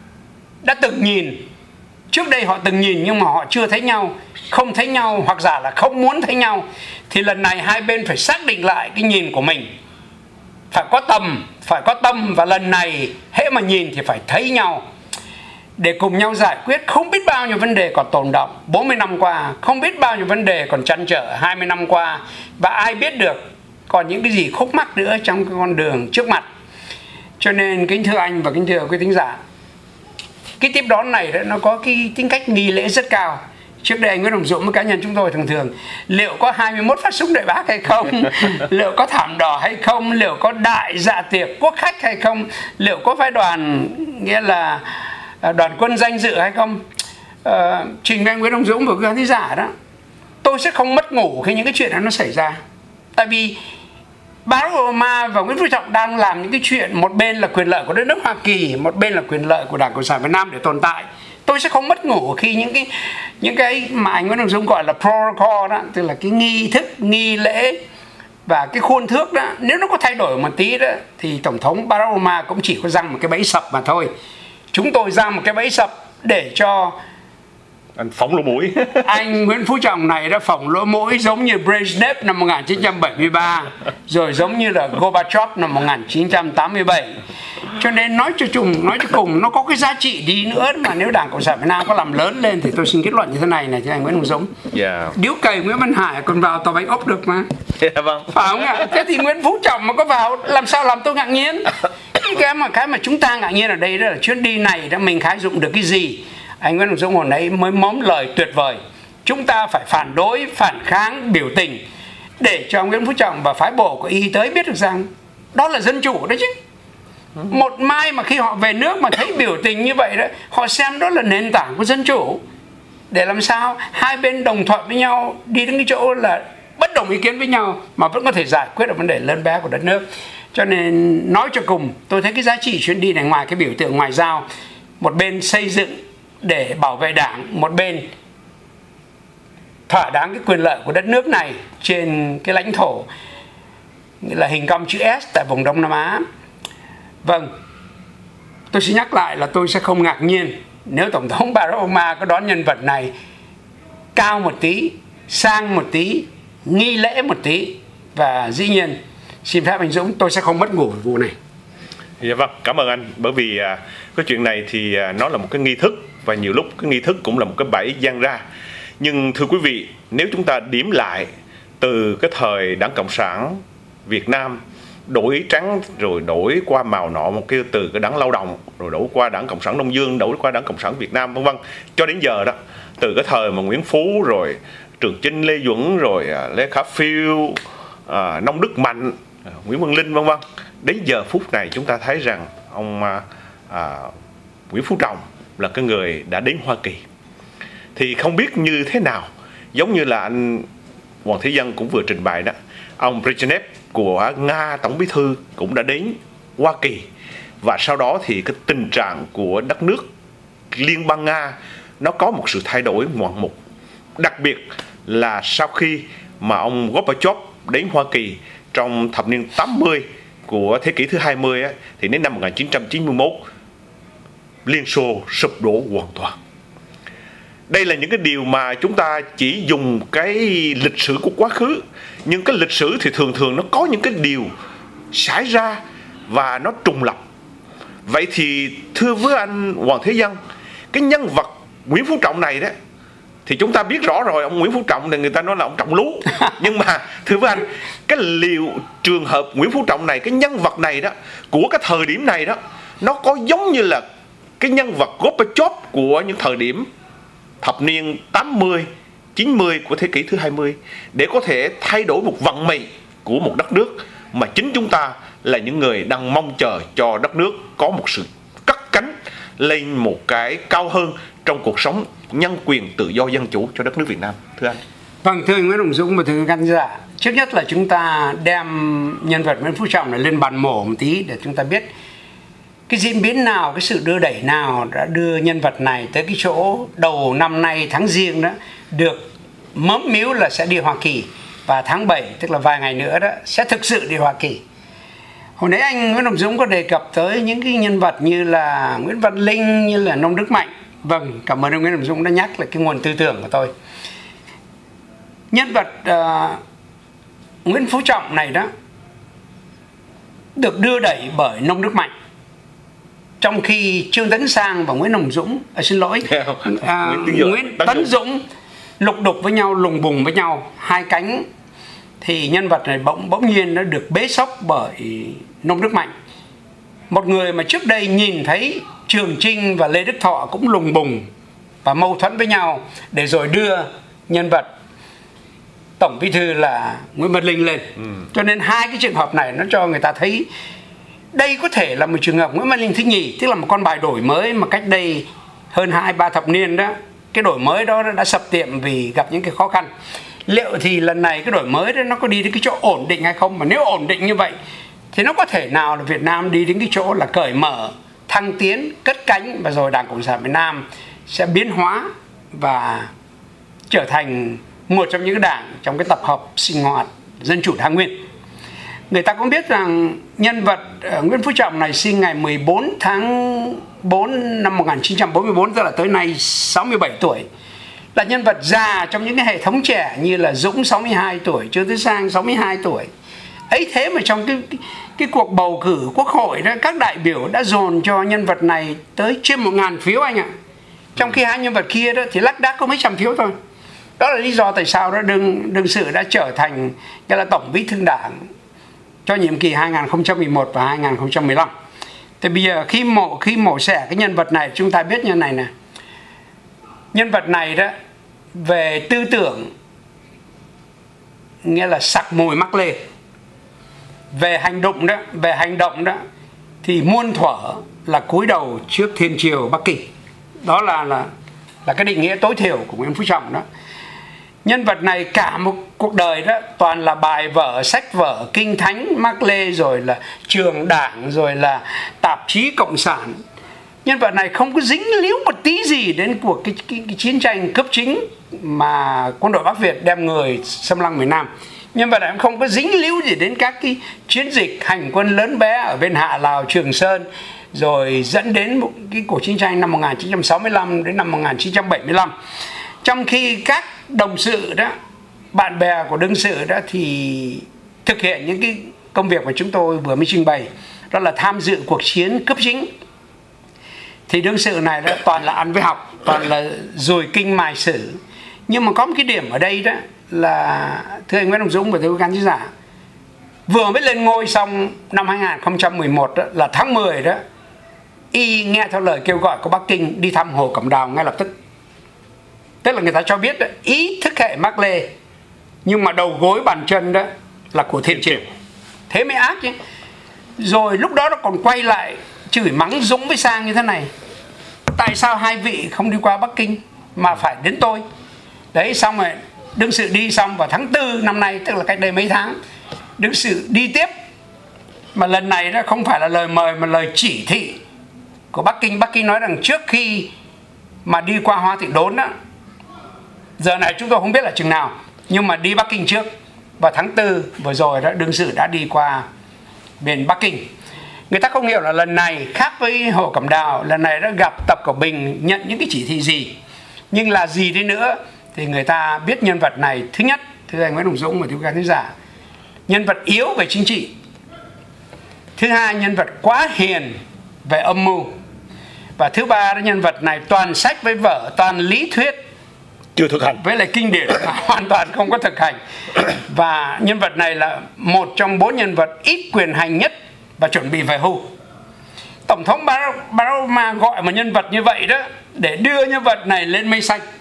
đã từng nhìn. Trước đây họ từng nhìn nhưng mà họ chưa thấy nhau, không thấy nhau hoặc giả là không muốn thấy nhau. Thì lần này hai bên phải xác định lại cái nhìn của mình, phải có tầm, phải có tâm, và lần này hễ mà nhìn thì phải thấy nhau để cùng nhau giải quyết không biết bao nhiêu vấn đề còn tồn đọng 40 năm qua, không biết bao nhiêu vấn đề còn trăn trở 20 năm qua, và ai biết được còn những cái gì khúc mắc nữa trong cái con đường trước mặt. Cho nên kính thưa anh và kính thưa quý thính giả, cái tiếp đón này đó, nó có cái tính cách nghi lễ rất cao. Trước đây anh Nguyễn Hồng Dũng với cá nhân chúng tôi thường liệu có 21 phát súng đại bác hay không, liệu có thảm đỏ hay không, liệu có đại dạ tiệc quốc khách hay không, liệu có phái đoàn nghĩa là đoàn quân danh dự hay không. Trình với anh Nguyễn Hồng Dũng và các khán giả đó, tôi sẽ không mất ngủ khi những cái chuyện đó nó xảy ra. Tại vì Barack Obama và Nguyễn Phú Trọng đang làm những cái chuyện, một bên là quyền lợi của đất nước Hoa Kỳ, một bên là quyền lợi của Đảng Cộng sản Việt Nam để tồn tại. Tôi sẽ không mất ngủ khi những cái mà anh Nguyễn Hồng Dũng gọi là protocol đó, tức là cái nghi thức, nghi lễ và cái khuôn thước đó, nếu nó có thay đổi một tí đó thì Tổng thống Barack Obama cũng chỉ có răng một cái bẫy sập mà thôi. Chúng tôi ra một cái bẫy sập để cho anh phỏng lỗ mũi. Anh Nguyễn Phú Trọng này đã phỏng lỗ mũi giống như Brezhnev năm 1973, rồi giống như là Gorbachev năm 1987. Cho nên nói cho cùng nó có cái giá trị đi nữa, mà nếu Đảng Cộng sản Việt Nam có làm lớn lên thì tôi xin kết luận như thế này thưa anh Nguyễn Hồng Dũng. Điếu cày Nguyễn Văn Hải còn vào tàu bánh ốc được mà. Vâng. Phải không ạ? Thế thì Nguyễn Phú Trọng mà có vào làm sao làm tôi ngạc nhiên. Cái mà chúng ta ngạc nhiên ở đây đó là chuyến đi này đã mình khái dụng được cái gì. Anh Nguyễn Hồng Dũng hồi nãy mới móm lời tuyệt vời. Chúng ta phải phản đối, phản kháng, biểu tình để cho Nguyễn Phú Trọng và phái bộ của y tới biết được rằng đó là dân chủ đấy chứ. Một mai mà khi họ về nước mà thấy biểu tình như vậy đó, họ xem đó là nền tảng của dân chủ, để làm sao hai bên đồng thuận với nhau, đi đến cái chỗ là bất đồng ý kiến với nhau mà vẫn có thể giải quyết được vấn đề lớn bé của đất nước. Cho nên nói cho cùng, tôi thấy cái giá trị chuyến đi này ngoài cái biểu tượng ngoại giao, một bên xây dựng để bảo vệ Đảng, một bên thỏa đáng cái quyền lợi của đất nước này trên cái lãnh thổ nghĩa là hình cong chữ S tại vùng Đông Nam Á. Vâng, tôi xin nhắc lại là tôi sẽ không ngạc nhiên nếu Tổng thống Barack Obama có đón nhân vật này cao một tí, sang một tí, nghi lễ một tí. Và dĩ nhiên, xin phép anh Dũng, tôi sẽ không mất ngủ về vụ này. Dạ vâng, cảm ơn anh. Bởi vì cái chuyện này thì nó là một cái nghi thức, và nhiều lúc cái nghi thức cũng là một cái bẫy giăng ra. Nhưng thưa quý vị, nếu chúng ta điểm lại từ cái thời Đảng Cộng sản Việt Nam đổi trắng rồi đổi qua màu nọ, một cái từ cái Đảng Lao động rồi đổi qua Đảng Cộng sản Đông Dương, đổi qua Đảng Cộng sản Việt Nam, vân vân, cho đến giờ đó, từ cái thời mà Nguyễn Phú rồi Trường Chinh, Lê Duẩn rồi Lê Khả Phiêu, Nông Đức Mạnh, Nguyễn Văn Linh, vân vân, đến giờ phút này chúng ta thấy rằng ông Nguyễn Phú Trọng là cái người đã đến Hoa Kỳ. Thì không biết như thế nào, giống như là anh Hoàng Thế Dân cũng vừa trình bày đó, ông Brezhnev của Nga, Tổng Bí thư cũng đã đến Hoa Kỳ. Và sau đó thì cái tình trạng của đất nước Liên bang Nga nó có một sự thay đổi ngoạn mục. Đặc biệt là sau khi mà ông Gorbachev đến Hoa Kỳ trong thập niên 80 của thế kỷ thứ 20 á, thì đến năm 1991 Liên Xô sụp đổ hoàn toàn. Đây là những cái điều mà chúng ta chỉ dùng cái lịch sử của quá khứ, nhưng cái lịch sử thì thường thường nó có những cái điều xảy ra và nó trùng lập. Vậy thì thưa với anh Hoàng Thế Dân, cái nhân vật Nguyễn Phú Trọng này đó, thì chúng ta biết rõ rồi, ông Nguyễn Phú Trọng này người ta nói là ông Trọng Lú. Nhưng mà thưa với anh, cái liệu trường hợp Nguyễn Phú Trọng này, cái nhân vật này đó, của cái thời điểm này đó, nó có giống như là cái nhân vật Gorbachev của những thời điểm thập niên 80, 90 của thế kỷ thứ 20, để có thể thay đổi một vận mệnh của một đất nước mà chính chúng ta là những người đang mong chờ cho đất nước có một sự cất cánh lên một cái cao hơn trong cuộc sống nhân quyền, tự do, dân chủ cho đất nước Việt Nam, thưa anh? Vâng, thưa anh Nguyễn Hồng Dũng và thưa khán giả, trước nhất là chúng ta đem nhân vật Nguyễn Phú Trọng này lên bàn mổ một tí để chúng ta biết cái diễn biến nào, cái sự đưa đẩy nào đã đưa nhân vật này tới cái chỗ đầu năm nay tháng Giêng đó được mớm míu là sẽ đi Hoa Kỳ, và tháng 7 tức là vài ngày nữa đó sẽ thực sự đi Hoa Kỳ. Hồi nãy anh Nguyễn Hồng Dũng có đề cập tới những cái nhân vật như là Nguyễn Văn Linh, như là Nông Đức Mạnh. Vâng, cảm ơn ông Nguyễn Hồng Dũng đã nhắc lại cái nguồn tư tưởng của tôi. Nhân vật Nguyễn Phú Trọng này đó được đưa đẩy bởi Nông Đức Mạnh, trong khi Trương Tấn Sang và Nguyễn Hồng Dũng, Nguyễn Tấn Dũng lục đục với nhau, lùng bùng với nhau hai cánh, thì nhân vật này bỗng nhiên nó được bế sốc bởi Nông Đức Mạnh, một người mà trước đây nhìn thấy Trường Chinh và Lê Đức Thọ cũng lùng bùng và mâu thuẫn với nhau, để rồi đưa nhân vật Tổng Bí thư là Nguyễn Văn Linh lên. Cho nên hai cái trường hợp này nó cho người ta thấy đây có thể là một trường hợp Nguyễn Văn Linh thứ nhì, tức là một con bài đổi mới mà cách đây hơn 2-3 thập niên đó, cái đổi mới đó đã sập tiệm vì gặp những cái khó khăn. Liệu thì lần này cái đổi mới đó nó có đi đến cái chỗ ổn định hay không? Mà nếu ổn định như vậy thì nó có thể nào là Việt Nam đi đến cái chỗ là cởi mở, thăng tiến, cất cánh, và rồi Đảng Cộng sản Việt Nam sẽ biến hóa và trở thành một trong những đảng trong cái tập hợp sinh hoạt dân chủ đa nguyên. Người ta cũng biết rằng nhân vật Nguyễn Phú Trọng này sinh ngày 14 tháng 4 năm 1944, tức là tới nay 67 tuổi. Là nhân vật già trong những cái hệ thống trẻ như là Dũng 62 tuổi, Trương Tấn Sang 62 tuổi. Ấy thế mà trong cái cuộc bầu cử quốc hội đó, các đại biểu đã dồn cho nhân vật này tới trên 1.000 phiếu anh ạ. Trong khi hai nhân vật kia đó thì lác đác có mấy trăm phiếu thôi. Đó là lý do tại sao đó đương sự đã trở thành cái là Tổng Bí thư Đảng cho nhiệm kỳ 2011 và 2015. Thì bây giờ khi mổ xẻ cái nhân vật này, chúng ta biết như này nè. Nhân vật này đó về tư tưởng nghĩa là sặc mùi mắc lê. Về hành động đó thì muôn thuở là cúi đầu trước thiên triều Bắc Kinh. Đó là cái định nghĩa tối thiểu của Nguyễn Phú Trọng đó. Nhân vật này cả một cuộc đời đó toàn là bài vở, sách vở, kinh thánh, Mác Lê, rồi là trường đảng, rồi là tạp chí cộng sản. Nhân vật này không có dính líu một tí gì đến cuộc cái chiến tranh cấp chính mà quân đội Bắc Việt đem người xâm lăng miền Nam. Nhân vật này không có dính líu gì đến các cái chiến dịch hành quân lớn bé ở bên Hạ Lào, Trường Sơn, rồi dẫn đến một cái cuộc chiến tranh năm 1965 đến năm 1975. Trong khi các đồng sự đó, bạn bè của đương sự đó thì thực hiện những cái công việc mà chúng tôi vừa mới trình bày, đó là tham dự cuộc chiến cấp chính. Thì đương sự này đó toàn là ăn với học, toàn là dùi kinh mài sử. Nhưng mà có một cái điểm ở đây đó là, thưa anh Nguyễn Hồng Dũng và thưa khán giả, vừa mới lên ngôi xong năm 2011 đó, là tháng 10 đó, y nghe theo lời kêu gọi của Bắc Kinh đi thăm Hồ Cẩm Đào ngay lập tức. Tức là người ta cho biết đó, ý thức hệ Mác Lê, nhưng mà đầu gối bàn chân đó là của thiên triều. Thế mới ác chứ. Rồi lúc đó nó còn quay lại chửi mắng Dũng với Sang như thế này: tại sao hai vị không đi qua Bắc Kinh mà phải đến tôi? Đấy, xong rồi đương sự đi xong vào tháng 4 năm nay, tức là cách đây mấy tháng, đương sự đi tiếp. Mà lần này đó không phải là lời mời mà lời chỉ thị của Bắc Kinh. Bắc Kinh nói rằng trước khi mà đi qua Hoa Thị Đốn đó, giờ này chúng tôi không biết là chừng nào, nhưng mà đi Bắc Kinh trước. Vào tháng 4 vừa rồi đó, đương sự đã đi qua bên Bắc Kinh. Người ta không hiểu là lần này khác với Hồ Cẩm Đào, lần này đã gặp Tập Cận Bình nhận những cái chỉ thị gì. Nhưng là gì đi nữa thì người ta biết nhân vật này, thứ nhất, thưa anh Nguyễn Hồng Dũng và thưa các khán giả, nhân vật yếu về chính trị, Thứ hai, nhân vật quá hiền về âm mưu. Và thứ ba, nhân vật này toàn sách với vở, toàn lý thuyết, chưa thực hành, với lại kinh điển hoàn toàn không có thực hành. Và nhân vật này là một trong 4 nhân vật ít quyền hành nhất và chuẩn bị về hưu. Tổng thống Barack Obama gọi một nhân vật như vậy đó để đưa nhân vật này lên mây xanh,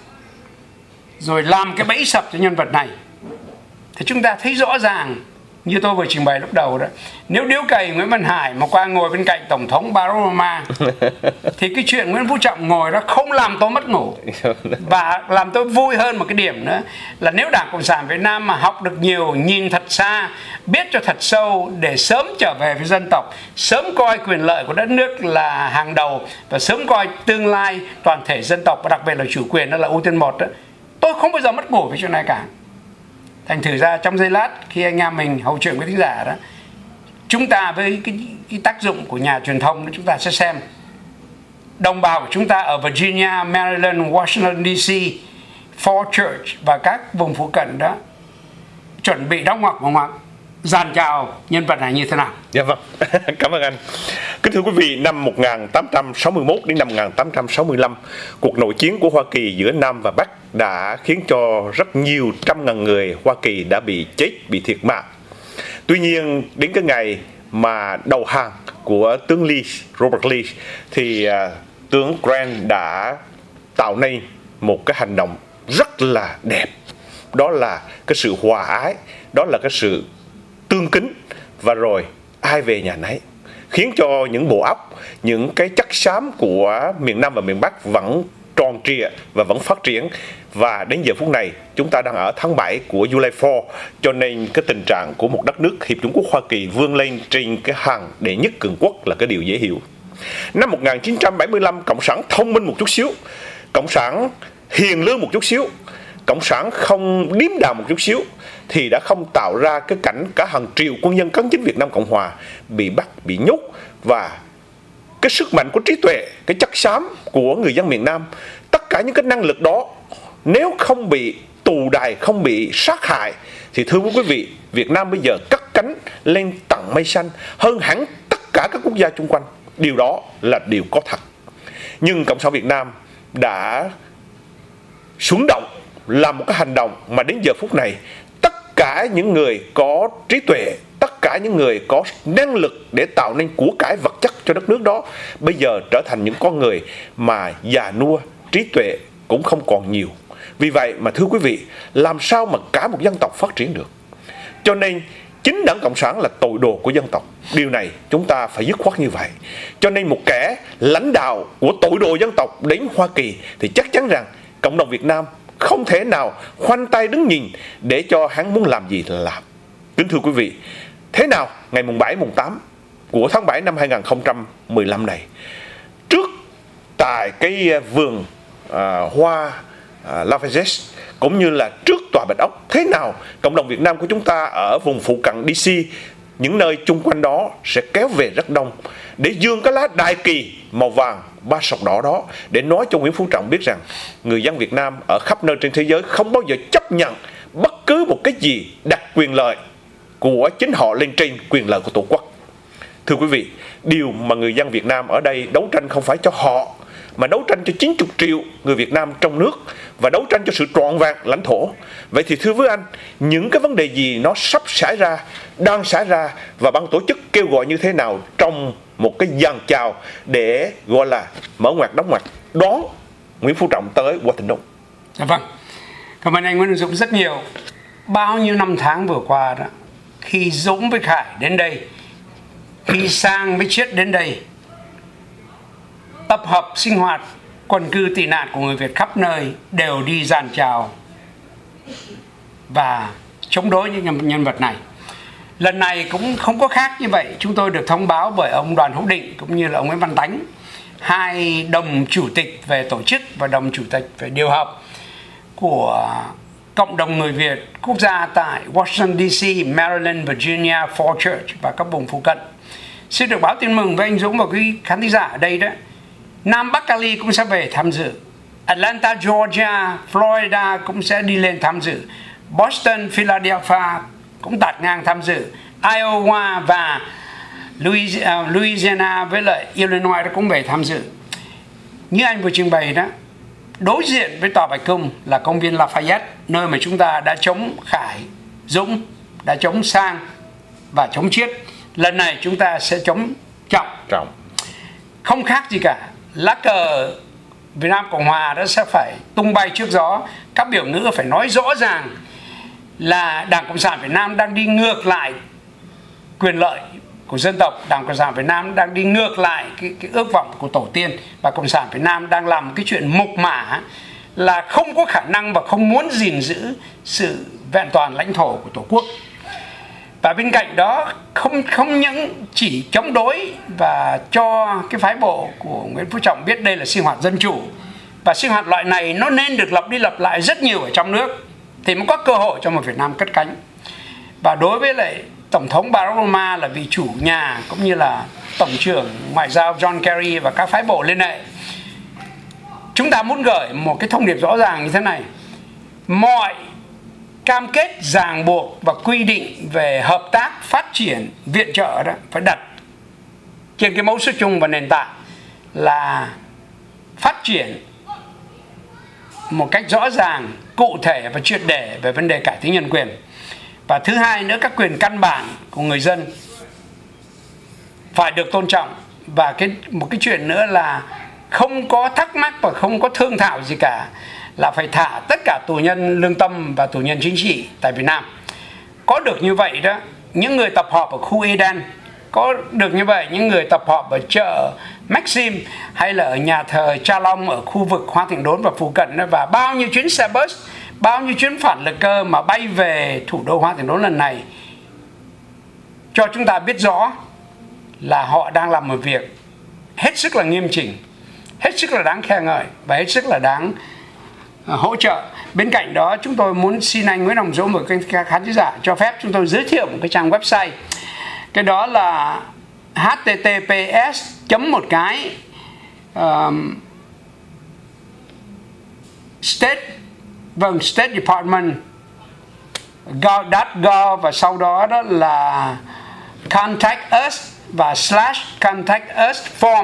rồi làm cái bẫy sập cho nhân vật này. Thì chúng ta thấy rõ ràng, như tôi vừa trình bày lúc đầu đó, nếu điếu cày Nguyễn Văn Hải mà qua ngồi bên cạnh Tổng thống Barack Obama thì cái chuyện Nguyễn Phú Trọng ngồi đó không làm tôi mất ngủ. Và làm tôi vui hơn một cái điểm nữa là nếu Đảng Cộng sản Việt Nam mà học được nhiều, nhìn thật xa, biết cho thật sâu để sớm trở về với dân tộc, sớm coi quyền lợi của đất nước là hàng đầu và sớm coi tương lai toàn thể dân tộc và đặc biệt là chủ quyền đó là ưu tiên một đó, tôi không bao giờ mất ngủ với chuyện này cả. Thành thử ra trong giây lát khi anh em mình hậu trường với thính giả đó, chúng ta với cái tác dụng của nhà truyền thông đó, chúng ta sẽ xem đồng bào của chúng ta ở Virginia, Maryland, Washington DC, Fort Church và các vùng phụ cận đó chuẩn bị đóng ngoặc dàn chào nhân vật này như thế nào. Dạ vâng, cảm ơn anh. Kính thưa quý vị, năm 1861 đến năm 1865, cuộc nội chiến của Hoa Kỳ giữa Nam và Bắc đã khiến cho rất nhiều trăm ngàn người Hoa Kỳ đã bị chết, bị thiệt mạng. Tuy nhiên, đến cái ngày mà đầu hàng của tướng Lee, Robert Lee, thì tướng Grant đã tạo nên một cái hành động rất là đẹp. Đó là cái sự hòa ái, đó là cái sự tương kính, và rồi ai về nhà nấy, khiến cho những bộ óc, những cái chất xám của miền Nam và miền Bắc vẫn tròn trịa và vẫn phát triển. Và đến giờ phút này chúng ta đang ở tháng 7 của July 4, cho nên cái tình trạng của một đất nước Hiệp chủng quốc Hoa Kỳ vươn lên trên cái hàng đệ nhất cường quốc là cái điều dễ hiểu. Năm 1975, Cộng sản thông minh một chút xíu, Cộng sản hiền lương một chút xíu, Cộng sản không điếm đàm một chút xíu, thì đã không tạo ra cái cảnh cả hàng triệu quân nhân cán chính Việt Nam Cộng Hòa bị bắt, bị nhốt. Và cái sức mạnh của trí tuệ, cái chất xám của người dân miền Nam, tất cả những cái năng lực đó nếu không bị tù đày, không bị sát hại, thì thưa quý vị, Việt Nam bây giờ cất cánh lên tận mây xanh hơn hẳn tất cả các quốc gia chung quanh. Điều đó là điều có thật. Nhưng Cộng sản Việt Nam đã xúc động làm một cái hành động mà đến giờ phút này tất cả những người có trí tuệ, tất cả những người có năng lực để tạo nên của cải vật chất cho đất nước đó bây giờ trở thành những con người mà già nua, trí tuệ cũng không còn nhiều. Vì vậy mà thưa quý vị, làm sao mà cả một dân tộc phát triển được? Cho nên chính Đảng Cộng sản là tội đồ của dân tộc. Điều này chúng ta phải dứt khoát như vậy. Cho nên một kẻ lãnh đạo của tội đồ dân tộc đến Hoa Kỳ thì chắc chắn rằng cộng đồng Việt Nam không thể nào khoanh tay đứng nhìn để cho hắn muốn làm gì là làm. Kính thưa quý vị, thế nào ngày mùng 7, mùng 8 của tháng 7 năm 2015 này, trước tại cái vườn hoa Lafayette cũng như là trước tòa Bạch Ốc, thế nào cộng đồng Việt Nam của chúng ta ở vùng phụ cận DC, những nơi chung quanh đó sẽ kéo về rất đông để dương cái lá đại kỳ màu vàng ba sọc đỏ đó, để nói cho Nguyễn Phú Trọng biết rằng người dân Việt Nam ở khắp nơi trên thế giới không bao giờ chấp nhận bất cứ một cái gì đặt quyền lợi của chính họ lên trên quyền lợi của Tổ quốc. Thưa quý vị, điều mà người dân Việt Nam ở đây đấu tranh không phải cho họ, mà đấu tranh cho 90 triệu người Việt Nam trong nước và đấu tranh cho sự trọn vẹn lãnh thổ. Vậy thì thưa với anh, những cái vấn đề gì nó sắp xảy ra, đang xảy ra, và ban tổ chức kêu gọi như thế nào trong một cái dàn chào để gọi là mở ngoặt đóng ngoặt đón Nguyễn Phú Trọng tới Washington? Dạ vâng, cảm ơn anh Nguyễn Đức Dũng rất nhiều. Bao nhiêu năm tháng vừa qua đó, khi Dũng với Khải đến đây, khi Sang với Chiết đến đây, tập hợp sinh hoạt quần cư tị nạn của người Việt khắp nơi đều đi dàn chào và chống đối những nhân vật này. Lần này cũng không có khác như vậy. Chúng tôi được thông báo bởi ông Đoàn Hữu Định cũng như là ông Nguyễn Văn Tánh, hai đồng chủ tịch về tổ chức và đồng chủ tịch về điều hợp của cộng đồng người Việt quốc gia tại Washington DC, Maryland, Virginia, Fort Church và các vùng phụ cận. Xin được báo tin mừng với anh Dũng và quý khán thính giả ở đây đó. Nam Bắc Cali cũng sẽ về tham dự, Atlanta, Georgia, Florida cũng sẽ đi lên tham dự, Boston, Philadelphia cũng tạt ngang tham dự, Iowa và Louisiana với lại Illinois nó cũng về tham dự. Như anh vừa trình bày đó, đối diện với tòa Bạch Cung là công viên Lafayette, nơi mà chúng ta đã chống Khải, Dũng, đã chống Sang và chống Chiết. Lần này chúng ta sẽ chống Trọng. Không khác gì cả. Lá cờ Việt Nam Cộng Hòa đó sẽ phải tung bay trước gió. Các biểu ngữ phải nói rõ ràng là Đảng Cộng sản Việt Nam đang đi ngược lại quyền lợi của dân tộc. Đảng Cộng sản Việt Nam đang đi ngược lại cái ước vọng của tổ tiên. Và Cộng sản Việt Nam đang làm cái chuyện mục mả là không có khả năng và không muốn gìn giữ sự vẹn toàn lãnh thổ của Tổ quốc. Và bên cạnh đó không những chỉ chống đối và cho cái phái bộ của Nguyễn Phú Trọng biết đây là sinh hoạt dân chủ, và sinh hoạt loại này nó nên được lặp đi lặp lại rất nhiều ở trong nước thì mới có cơ hội cho một Việt Nam cất cánh. Và đối với lại Tổng thống Barack Obama là vị chủ nhà cũng như là Tổng trưởng Ngoại giao John Kerry và các phái bộ liên hệ, chúng ta muốn gửi một cái thông điệp rõ ràng như thế này: mọi cam kết ràng buộc và quy định về hợp tác, phát triển, viện trợ đó phải đặt trên cái mẫu số chung và nền tảng là phát triển một cách rõ ràng, cụ thể và triệt để về vấn đề cải thiện nhân quyền. Và thứ hai nữa, các quyền căn bản của người dân phải được tôn trọng. Và một cái chuyện nữa là không có thắc mắc và không có thương thảo gì cả, là phải thả tất cả tù nhân lương tâm và tù nhân chính trị tại Việt Nam. Có được như vậy đó, những người tập họp ở khu Eden, có được như vậy những người tập họp ở chợ Maxim hay là ở nhà thờ Cha Long ở khu vực Hoa Thịnh Đốn và phụ cận đó, và bao nhiêu chuyến xe bus, bao nhiêu chuyến phản lực cơ mà bay về thủ đô Hoa Thịnh Đốn lần này, cho chúng ta biết rõ là họ đang làm một việc hết sức là nghiêm chỉnh, hết sức là đáng khen ngợi và hết sức là đáng hỗ trợ. Bên cạnh đó, chúng tôi muốn xin anh Nguyễn Hồng Dũng, một cái khán giả cho phép chúng tôi giới thiệu một cái trang website. Cái đó là State Department .gov và sau đó đó là contact us và /contact us form.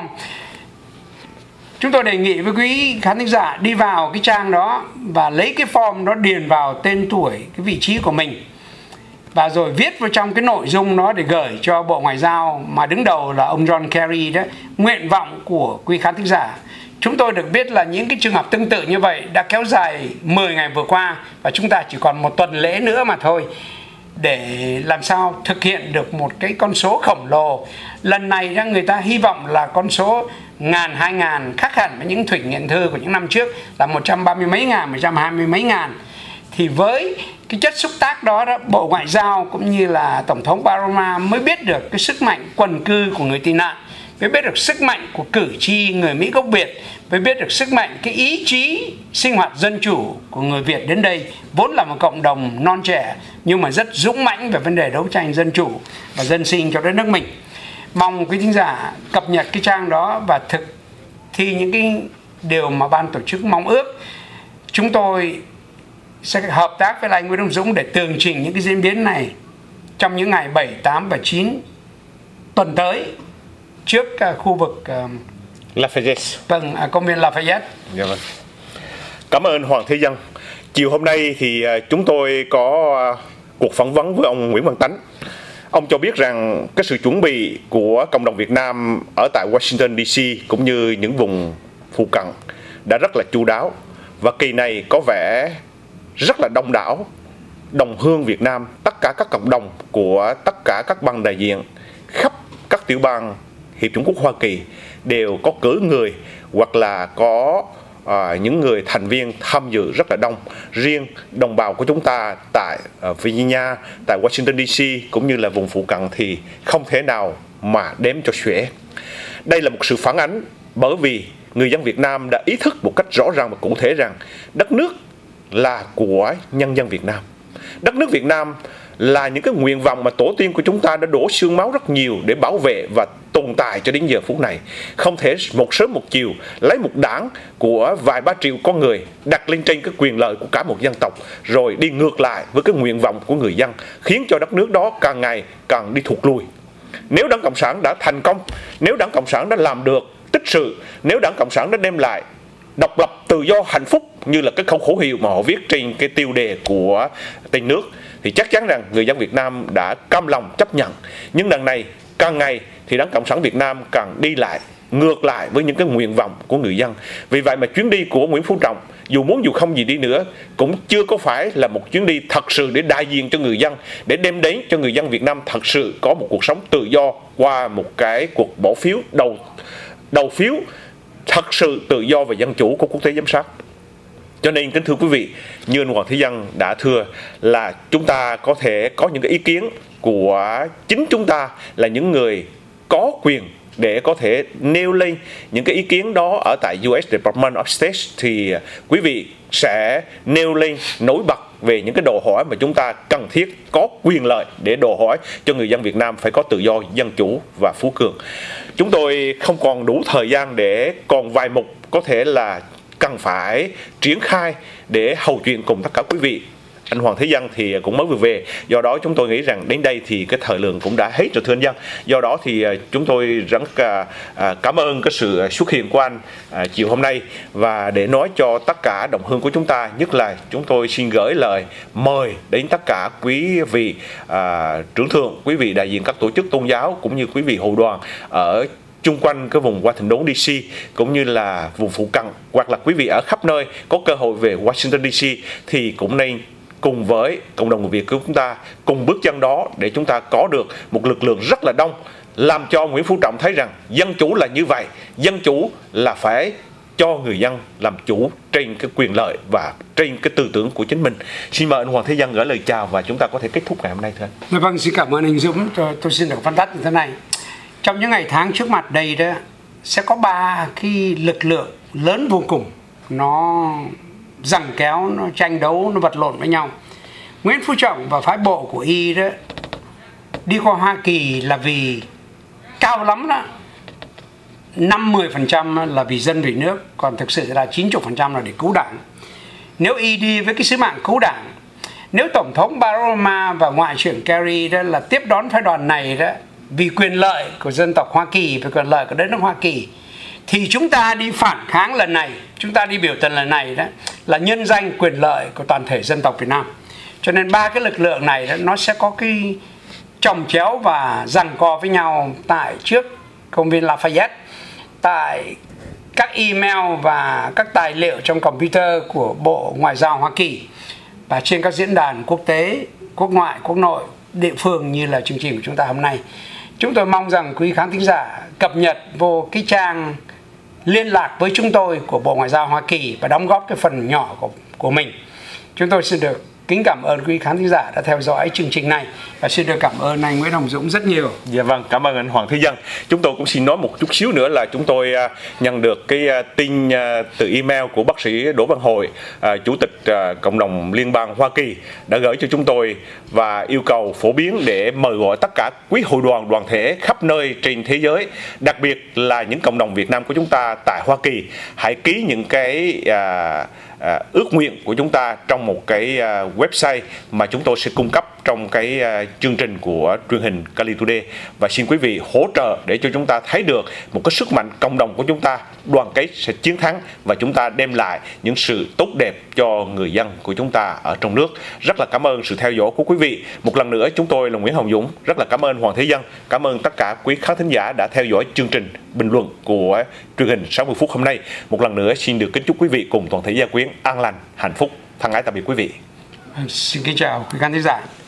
Chúng tôi đề nghị với quý khán thính giả đi vào cái trang đó và lấy cái form đó điền vào tên tuổi, cái vị trí của mình, và rồi viết vào trong cái nội dung đó để gửi cho Bộ Ngoại giao mà đứng đầu là ông John Kerry đó, nguyện vọng của quý khán thính giả. Chúng tôi được biết là những cái trường hợp tương tự như vậy đã kéo dài 10 ngày vừa qua, và chúng ta chỉ còn một tuần lễ nữa mà thôi để làm sao thực hiện được một cái con số khổng lồ. Lần này người ta hy vọng là con số 1.000, 2.000 khác hẳn với những thỉnh nhận thư của những năm trước là 130 mấy ngàn, 120 mấy ngàn. Thì với cái chất xúc tác đó, Bộ Ngoại giao cũng như là Tổng thống Barack Obama mới biết được cái sức mạnh quần cư của người tị nạn, mới biết được sức mạnh của cử tri người Mỹ gốc Việt, mới biết được sức mạnh cái ý chí sinh hoạt dân chủ của người Việt đến đây, vốn là một cộng đồng non trẻ nhưng mà rất dũng mãnh về vấn đề đấu tranh dân chủ và dân sinh cho đất nước mình. Mong quý thính giả cập nhật cái trang đó và thực thi những cái điều mà ban tổ chức mong ước. Chúng tôi sẽ hợp tác với anh Nguyễn Hồng Dũng để tường trình những cái diễn biến này trong những ngày 7, 8 và 9 tuần tới trước khu vực Lafayette. Vâng, công viên Lafayette. Dạ vâng. Cảm ơn Hoàng Thế Dân. Chiều hôm nay thì chúng tôi có cuộc phỏng vấn với ông Nguyễn Văn Tánh. Ông cho biết rằng cái sự chuẩn bị của cộng đồng Việt Nam ở tại Washington DC cũng như những vùng phụ cận đã rất là chu đáo, và kỳ này có vẻ rất là đông đảo đồng hương Việt Nam, tất cả các cộng đồng của tất cả các bang đại diện khắp các tiểu bang Hiệp chủng quốc Hoa Kỳ đều có cử người hoặc là có những người thành viên tham dự rất là đông. Riêng đồng bào của chúng ta tại Virginia, tại Washington DC cũng như là vùng phụ cận thì không thể nào mà đếm cho xuể. Đây là một sự phản ánh bởi vì người dân Việt Nam đã ý thức một cách rõ ràng và cụ thể rằng đất nước là của nhân dân Việt Nam. Đất nước Việt Nam là những cái nguyện vọng mà tổ tiên của chúng ta đã đổ xương máu rất nhiều để bảo vệ và tồn tại cho đến giờ phút này. Không thể một sớm một chiều lấy một đảng của vài ba triệu con người đặt lên trên cái quyền lợi của cả một dân tộc rồi đi ngược lại với cái nguyện vọng của người dân, khiến cho đất nước đó càng ngày càng đi thụt lùi. nếu Đảng Cộng sản đã thành công, nếu Đảng Cộng sản đã làm được tích sự, nếu Đảng Cộng sản đã đem lại độc lập, tự do, hạnh phúc như là cái câu khẩu hiệu mà họ viết trên cái tiêu đề của tên nước, thì chắc chắn rằng người dân Việt Nam đã cam lòng chấp nhận. Nhưng đằng này càng ngày thì Đảng Cộng sản Việt Nam càng đi lại ngược lại với những cái nguyện vọng của người dân. Vì vậy mà chuyến đi của Nguyễn Phú Trọng dù muốn dù không gì đi nữa cũng chưa có phải là một chuyến đi thật sự để đại diện cho người dân, để đem đến cho người dân Việt Nam thật sự có một cuộc sống tự do qua một cái cuộc bỏ phiếu đầu phiếu thật sự tự do và dân chủ của quốc tế giám sát. Cho nên kính thưa quý vị, như anh Hoàng Thế Dân đã thưa là chúng ta có thể có những cái ý kiến của chính chúng ta là những người có quyền để có thể nêu lên những cái ý kiến đó ở tại US Department of State, thì quý vị sẽ nêu lên nổi bật về những cái đòi hỏi mà chúng ta cần thiết có quyền lợi để đòi hỏi cho người dân Việt Nam phải có tự do, dân chủ và phú cường. Chúng tôi không còn đủ thời gian để còn vài mục có thể là cần phải triển khai để hầu chuyện cùng tất cả quý vị. Anh Hoàng Thế Dân thì cũng mới vừa về, do đó chúng tôi nghĩ rằng đến đây thì cái thời lượng cũng đã hết rồi thưa anh Dân. Do đó thì chúng tôi rất cảm ơn cái sự xuất hiện của anh chiều hôm nay, và để nói cho tất cả đồng hương của chúng ta, nhất là chúng tôi xin gửi lời mời đến tất cả quý vị trưởng thượng, quý vị đại diện các tổ chức tôn giáo cũng như quý vị hội đoàn ở chung quanh cái vùng Washington DC cũng như là vùng phụ cận, hoặc là quý vị ở khắp nơi có cơ hội về Washington DC thì cũng nên cùng với cộng đồng người Việt của chúng ta cùng bước chân đó để chúng ta có được một lực lượng rất là đông, làm cho Nguyễn Phú Trọng thấy rằng dân chủ là như vậy, dân chủ là phải cho người dân làm chủ trên cái quyền lợi và trên cái tư tưởng của chính mình. Xin mời anh Hoàng Thế Dân gửi lời chào và chúng ta có thể kết thúc ngày hôm nay thưa anh. Vâng, xin cảm ơn anh Dũng. Tôi xin được phân tích như thế này. Trong những ngày tháng trước mặt đây đó sẽ có 3 cái lực lượng lớn vô cùng, nó giằng kéo, nó tranh đấu, nó vật lộn với nhau. Nguyễn Phú Trọng và phái bộ của Y đó đi qua Hoa Kỳ là vì cao lắm đó 50-10% là vì dân vì nước, còn thực sự là 90% là để cứu đảng. Nếu Y đi với cái sứ mạng cứu đảng, nếu Tổng thống Barack Obama và Ngoại trưởng Kerry đó là tiếp đón phái đoàn này đó vì quyền lợi của dân tộc Hoa Kỳ, vì quyền lợi của đất nước Hoa Kỳ, thì chúng ta đi phản kháng lần này, chúng ta đi biểu tình lần này đó là nhân danh quyền lợi của toàn thể dân tộc Việt Nam. Cho nên 3 cái lực lượng này đó, nó sẽ có cái chồng chéo và giằng co với nhau tại trước công viên Lafayette, tại các email và các tài liệu trong computer của Bộ Ngoại giao Hoa Kỳ và trên các diễn đàn quốc tế, quốc ngoại, quốc nội, địa phương như là chương trình của chúng ta hôm nay. Chúng tôi mong rằng quý khán thính giả cập nhật vô cái trang liên lạc với chúng tôi của Bộ Ngoại giao Hoa Kỳ và đóng góp cái phần nhỏ của mình. Chúng tôi xin được kính cảm ơn quý khán thính giả đã theo dõi chương trình này và xin được cảm ơn anh Nguyễn Hồng Dũng rất nhiều. Dạ vâng, cảm ơn anh Hoàng Thế Dân. Chúng tôi cũng xin nói một chút xíu nữa là chúng tôi nhận được cái tin từ email của bác sĩ Đỗ Văn Hội, Chủ tịch Cộng đồng Liên bang Hoa Kỳ đã gửi cho chúng tôi và yêu cầu phổ biến để mời gọi tất cả quý hội đoàn, đoàn thể khắp nơi trên thế giới, đặc biệt là những cộng đồng Việt Nam của chúng ta tại Hoa Kỳ, hãy ký những cái ước nguyện của chúng ta trong một cái website mà chúng tôi sẽ cung cấp trong cái chương trình của truyền hình Cali Today, và xin quý vị hỗ trợ để cho chúng ta thấy được một cái sức mạnh cộng đồng của chúng ta đoàn kết sẽ chiến thắng và chúng ta đem lại những sự tốt đẹp cho người dân của chúng ta ở trong nước. Rất là cảm ơn sự theo dõi của quý vị. Một lần nữa chúng tôi là Nguyễn Hồng Dũng, rất là cảm ơn Hoàng Thế Dân, cảm ơn tất cả quý khán thính giả đã theo dõi chương trình bình luận của truyền hình 60 phút hôm nay. Một lần nữa xin được kính chúc quý vị cùng toàn thể gia quyến an lành, hạnh phúc. Thân ái tạm biệt quý vị. Xin kính chào quý khán thính giả.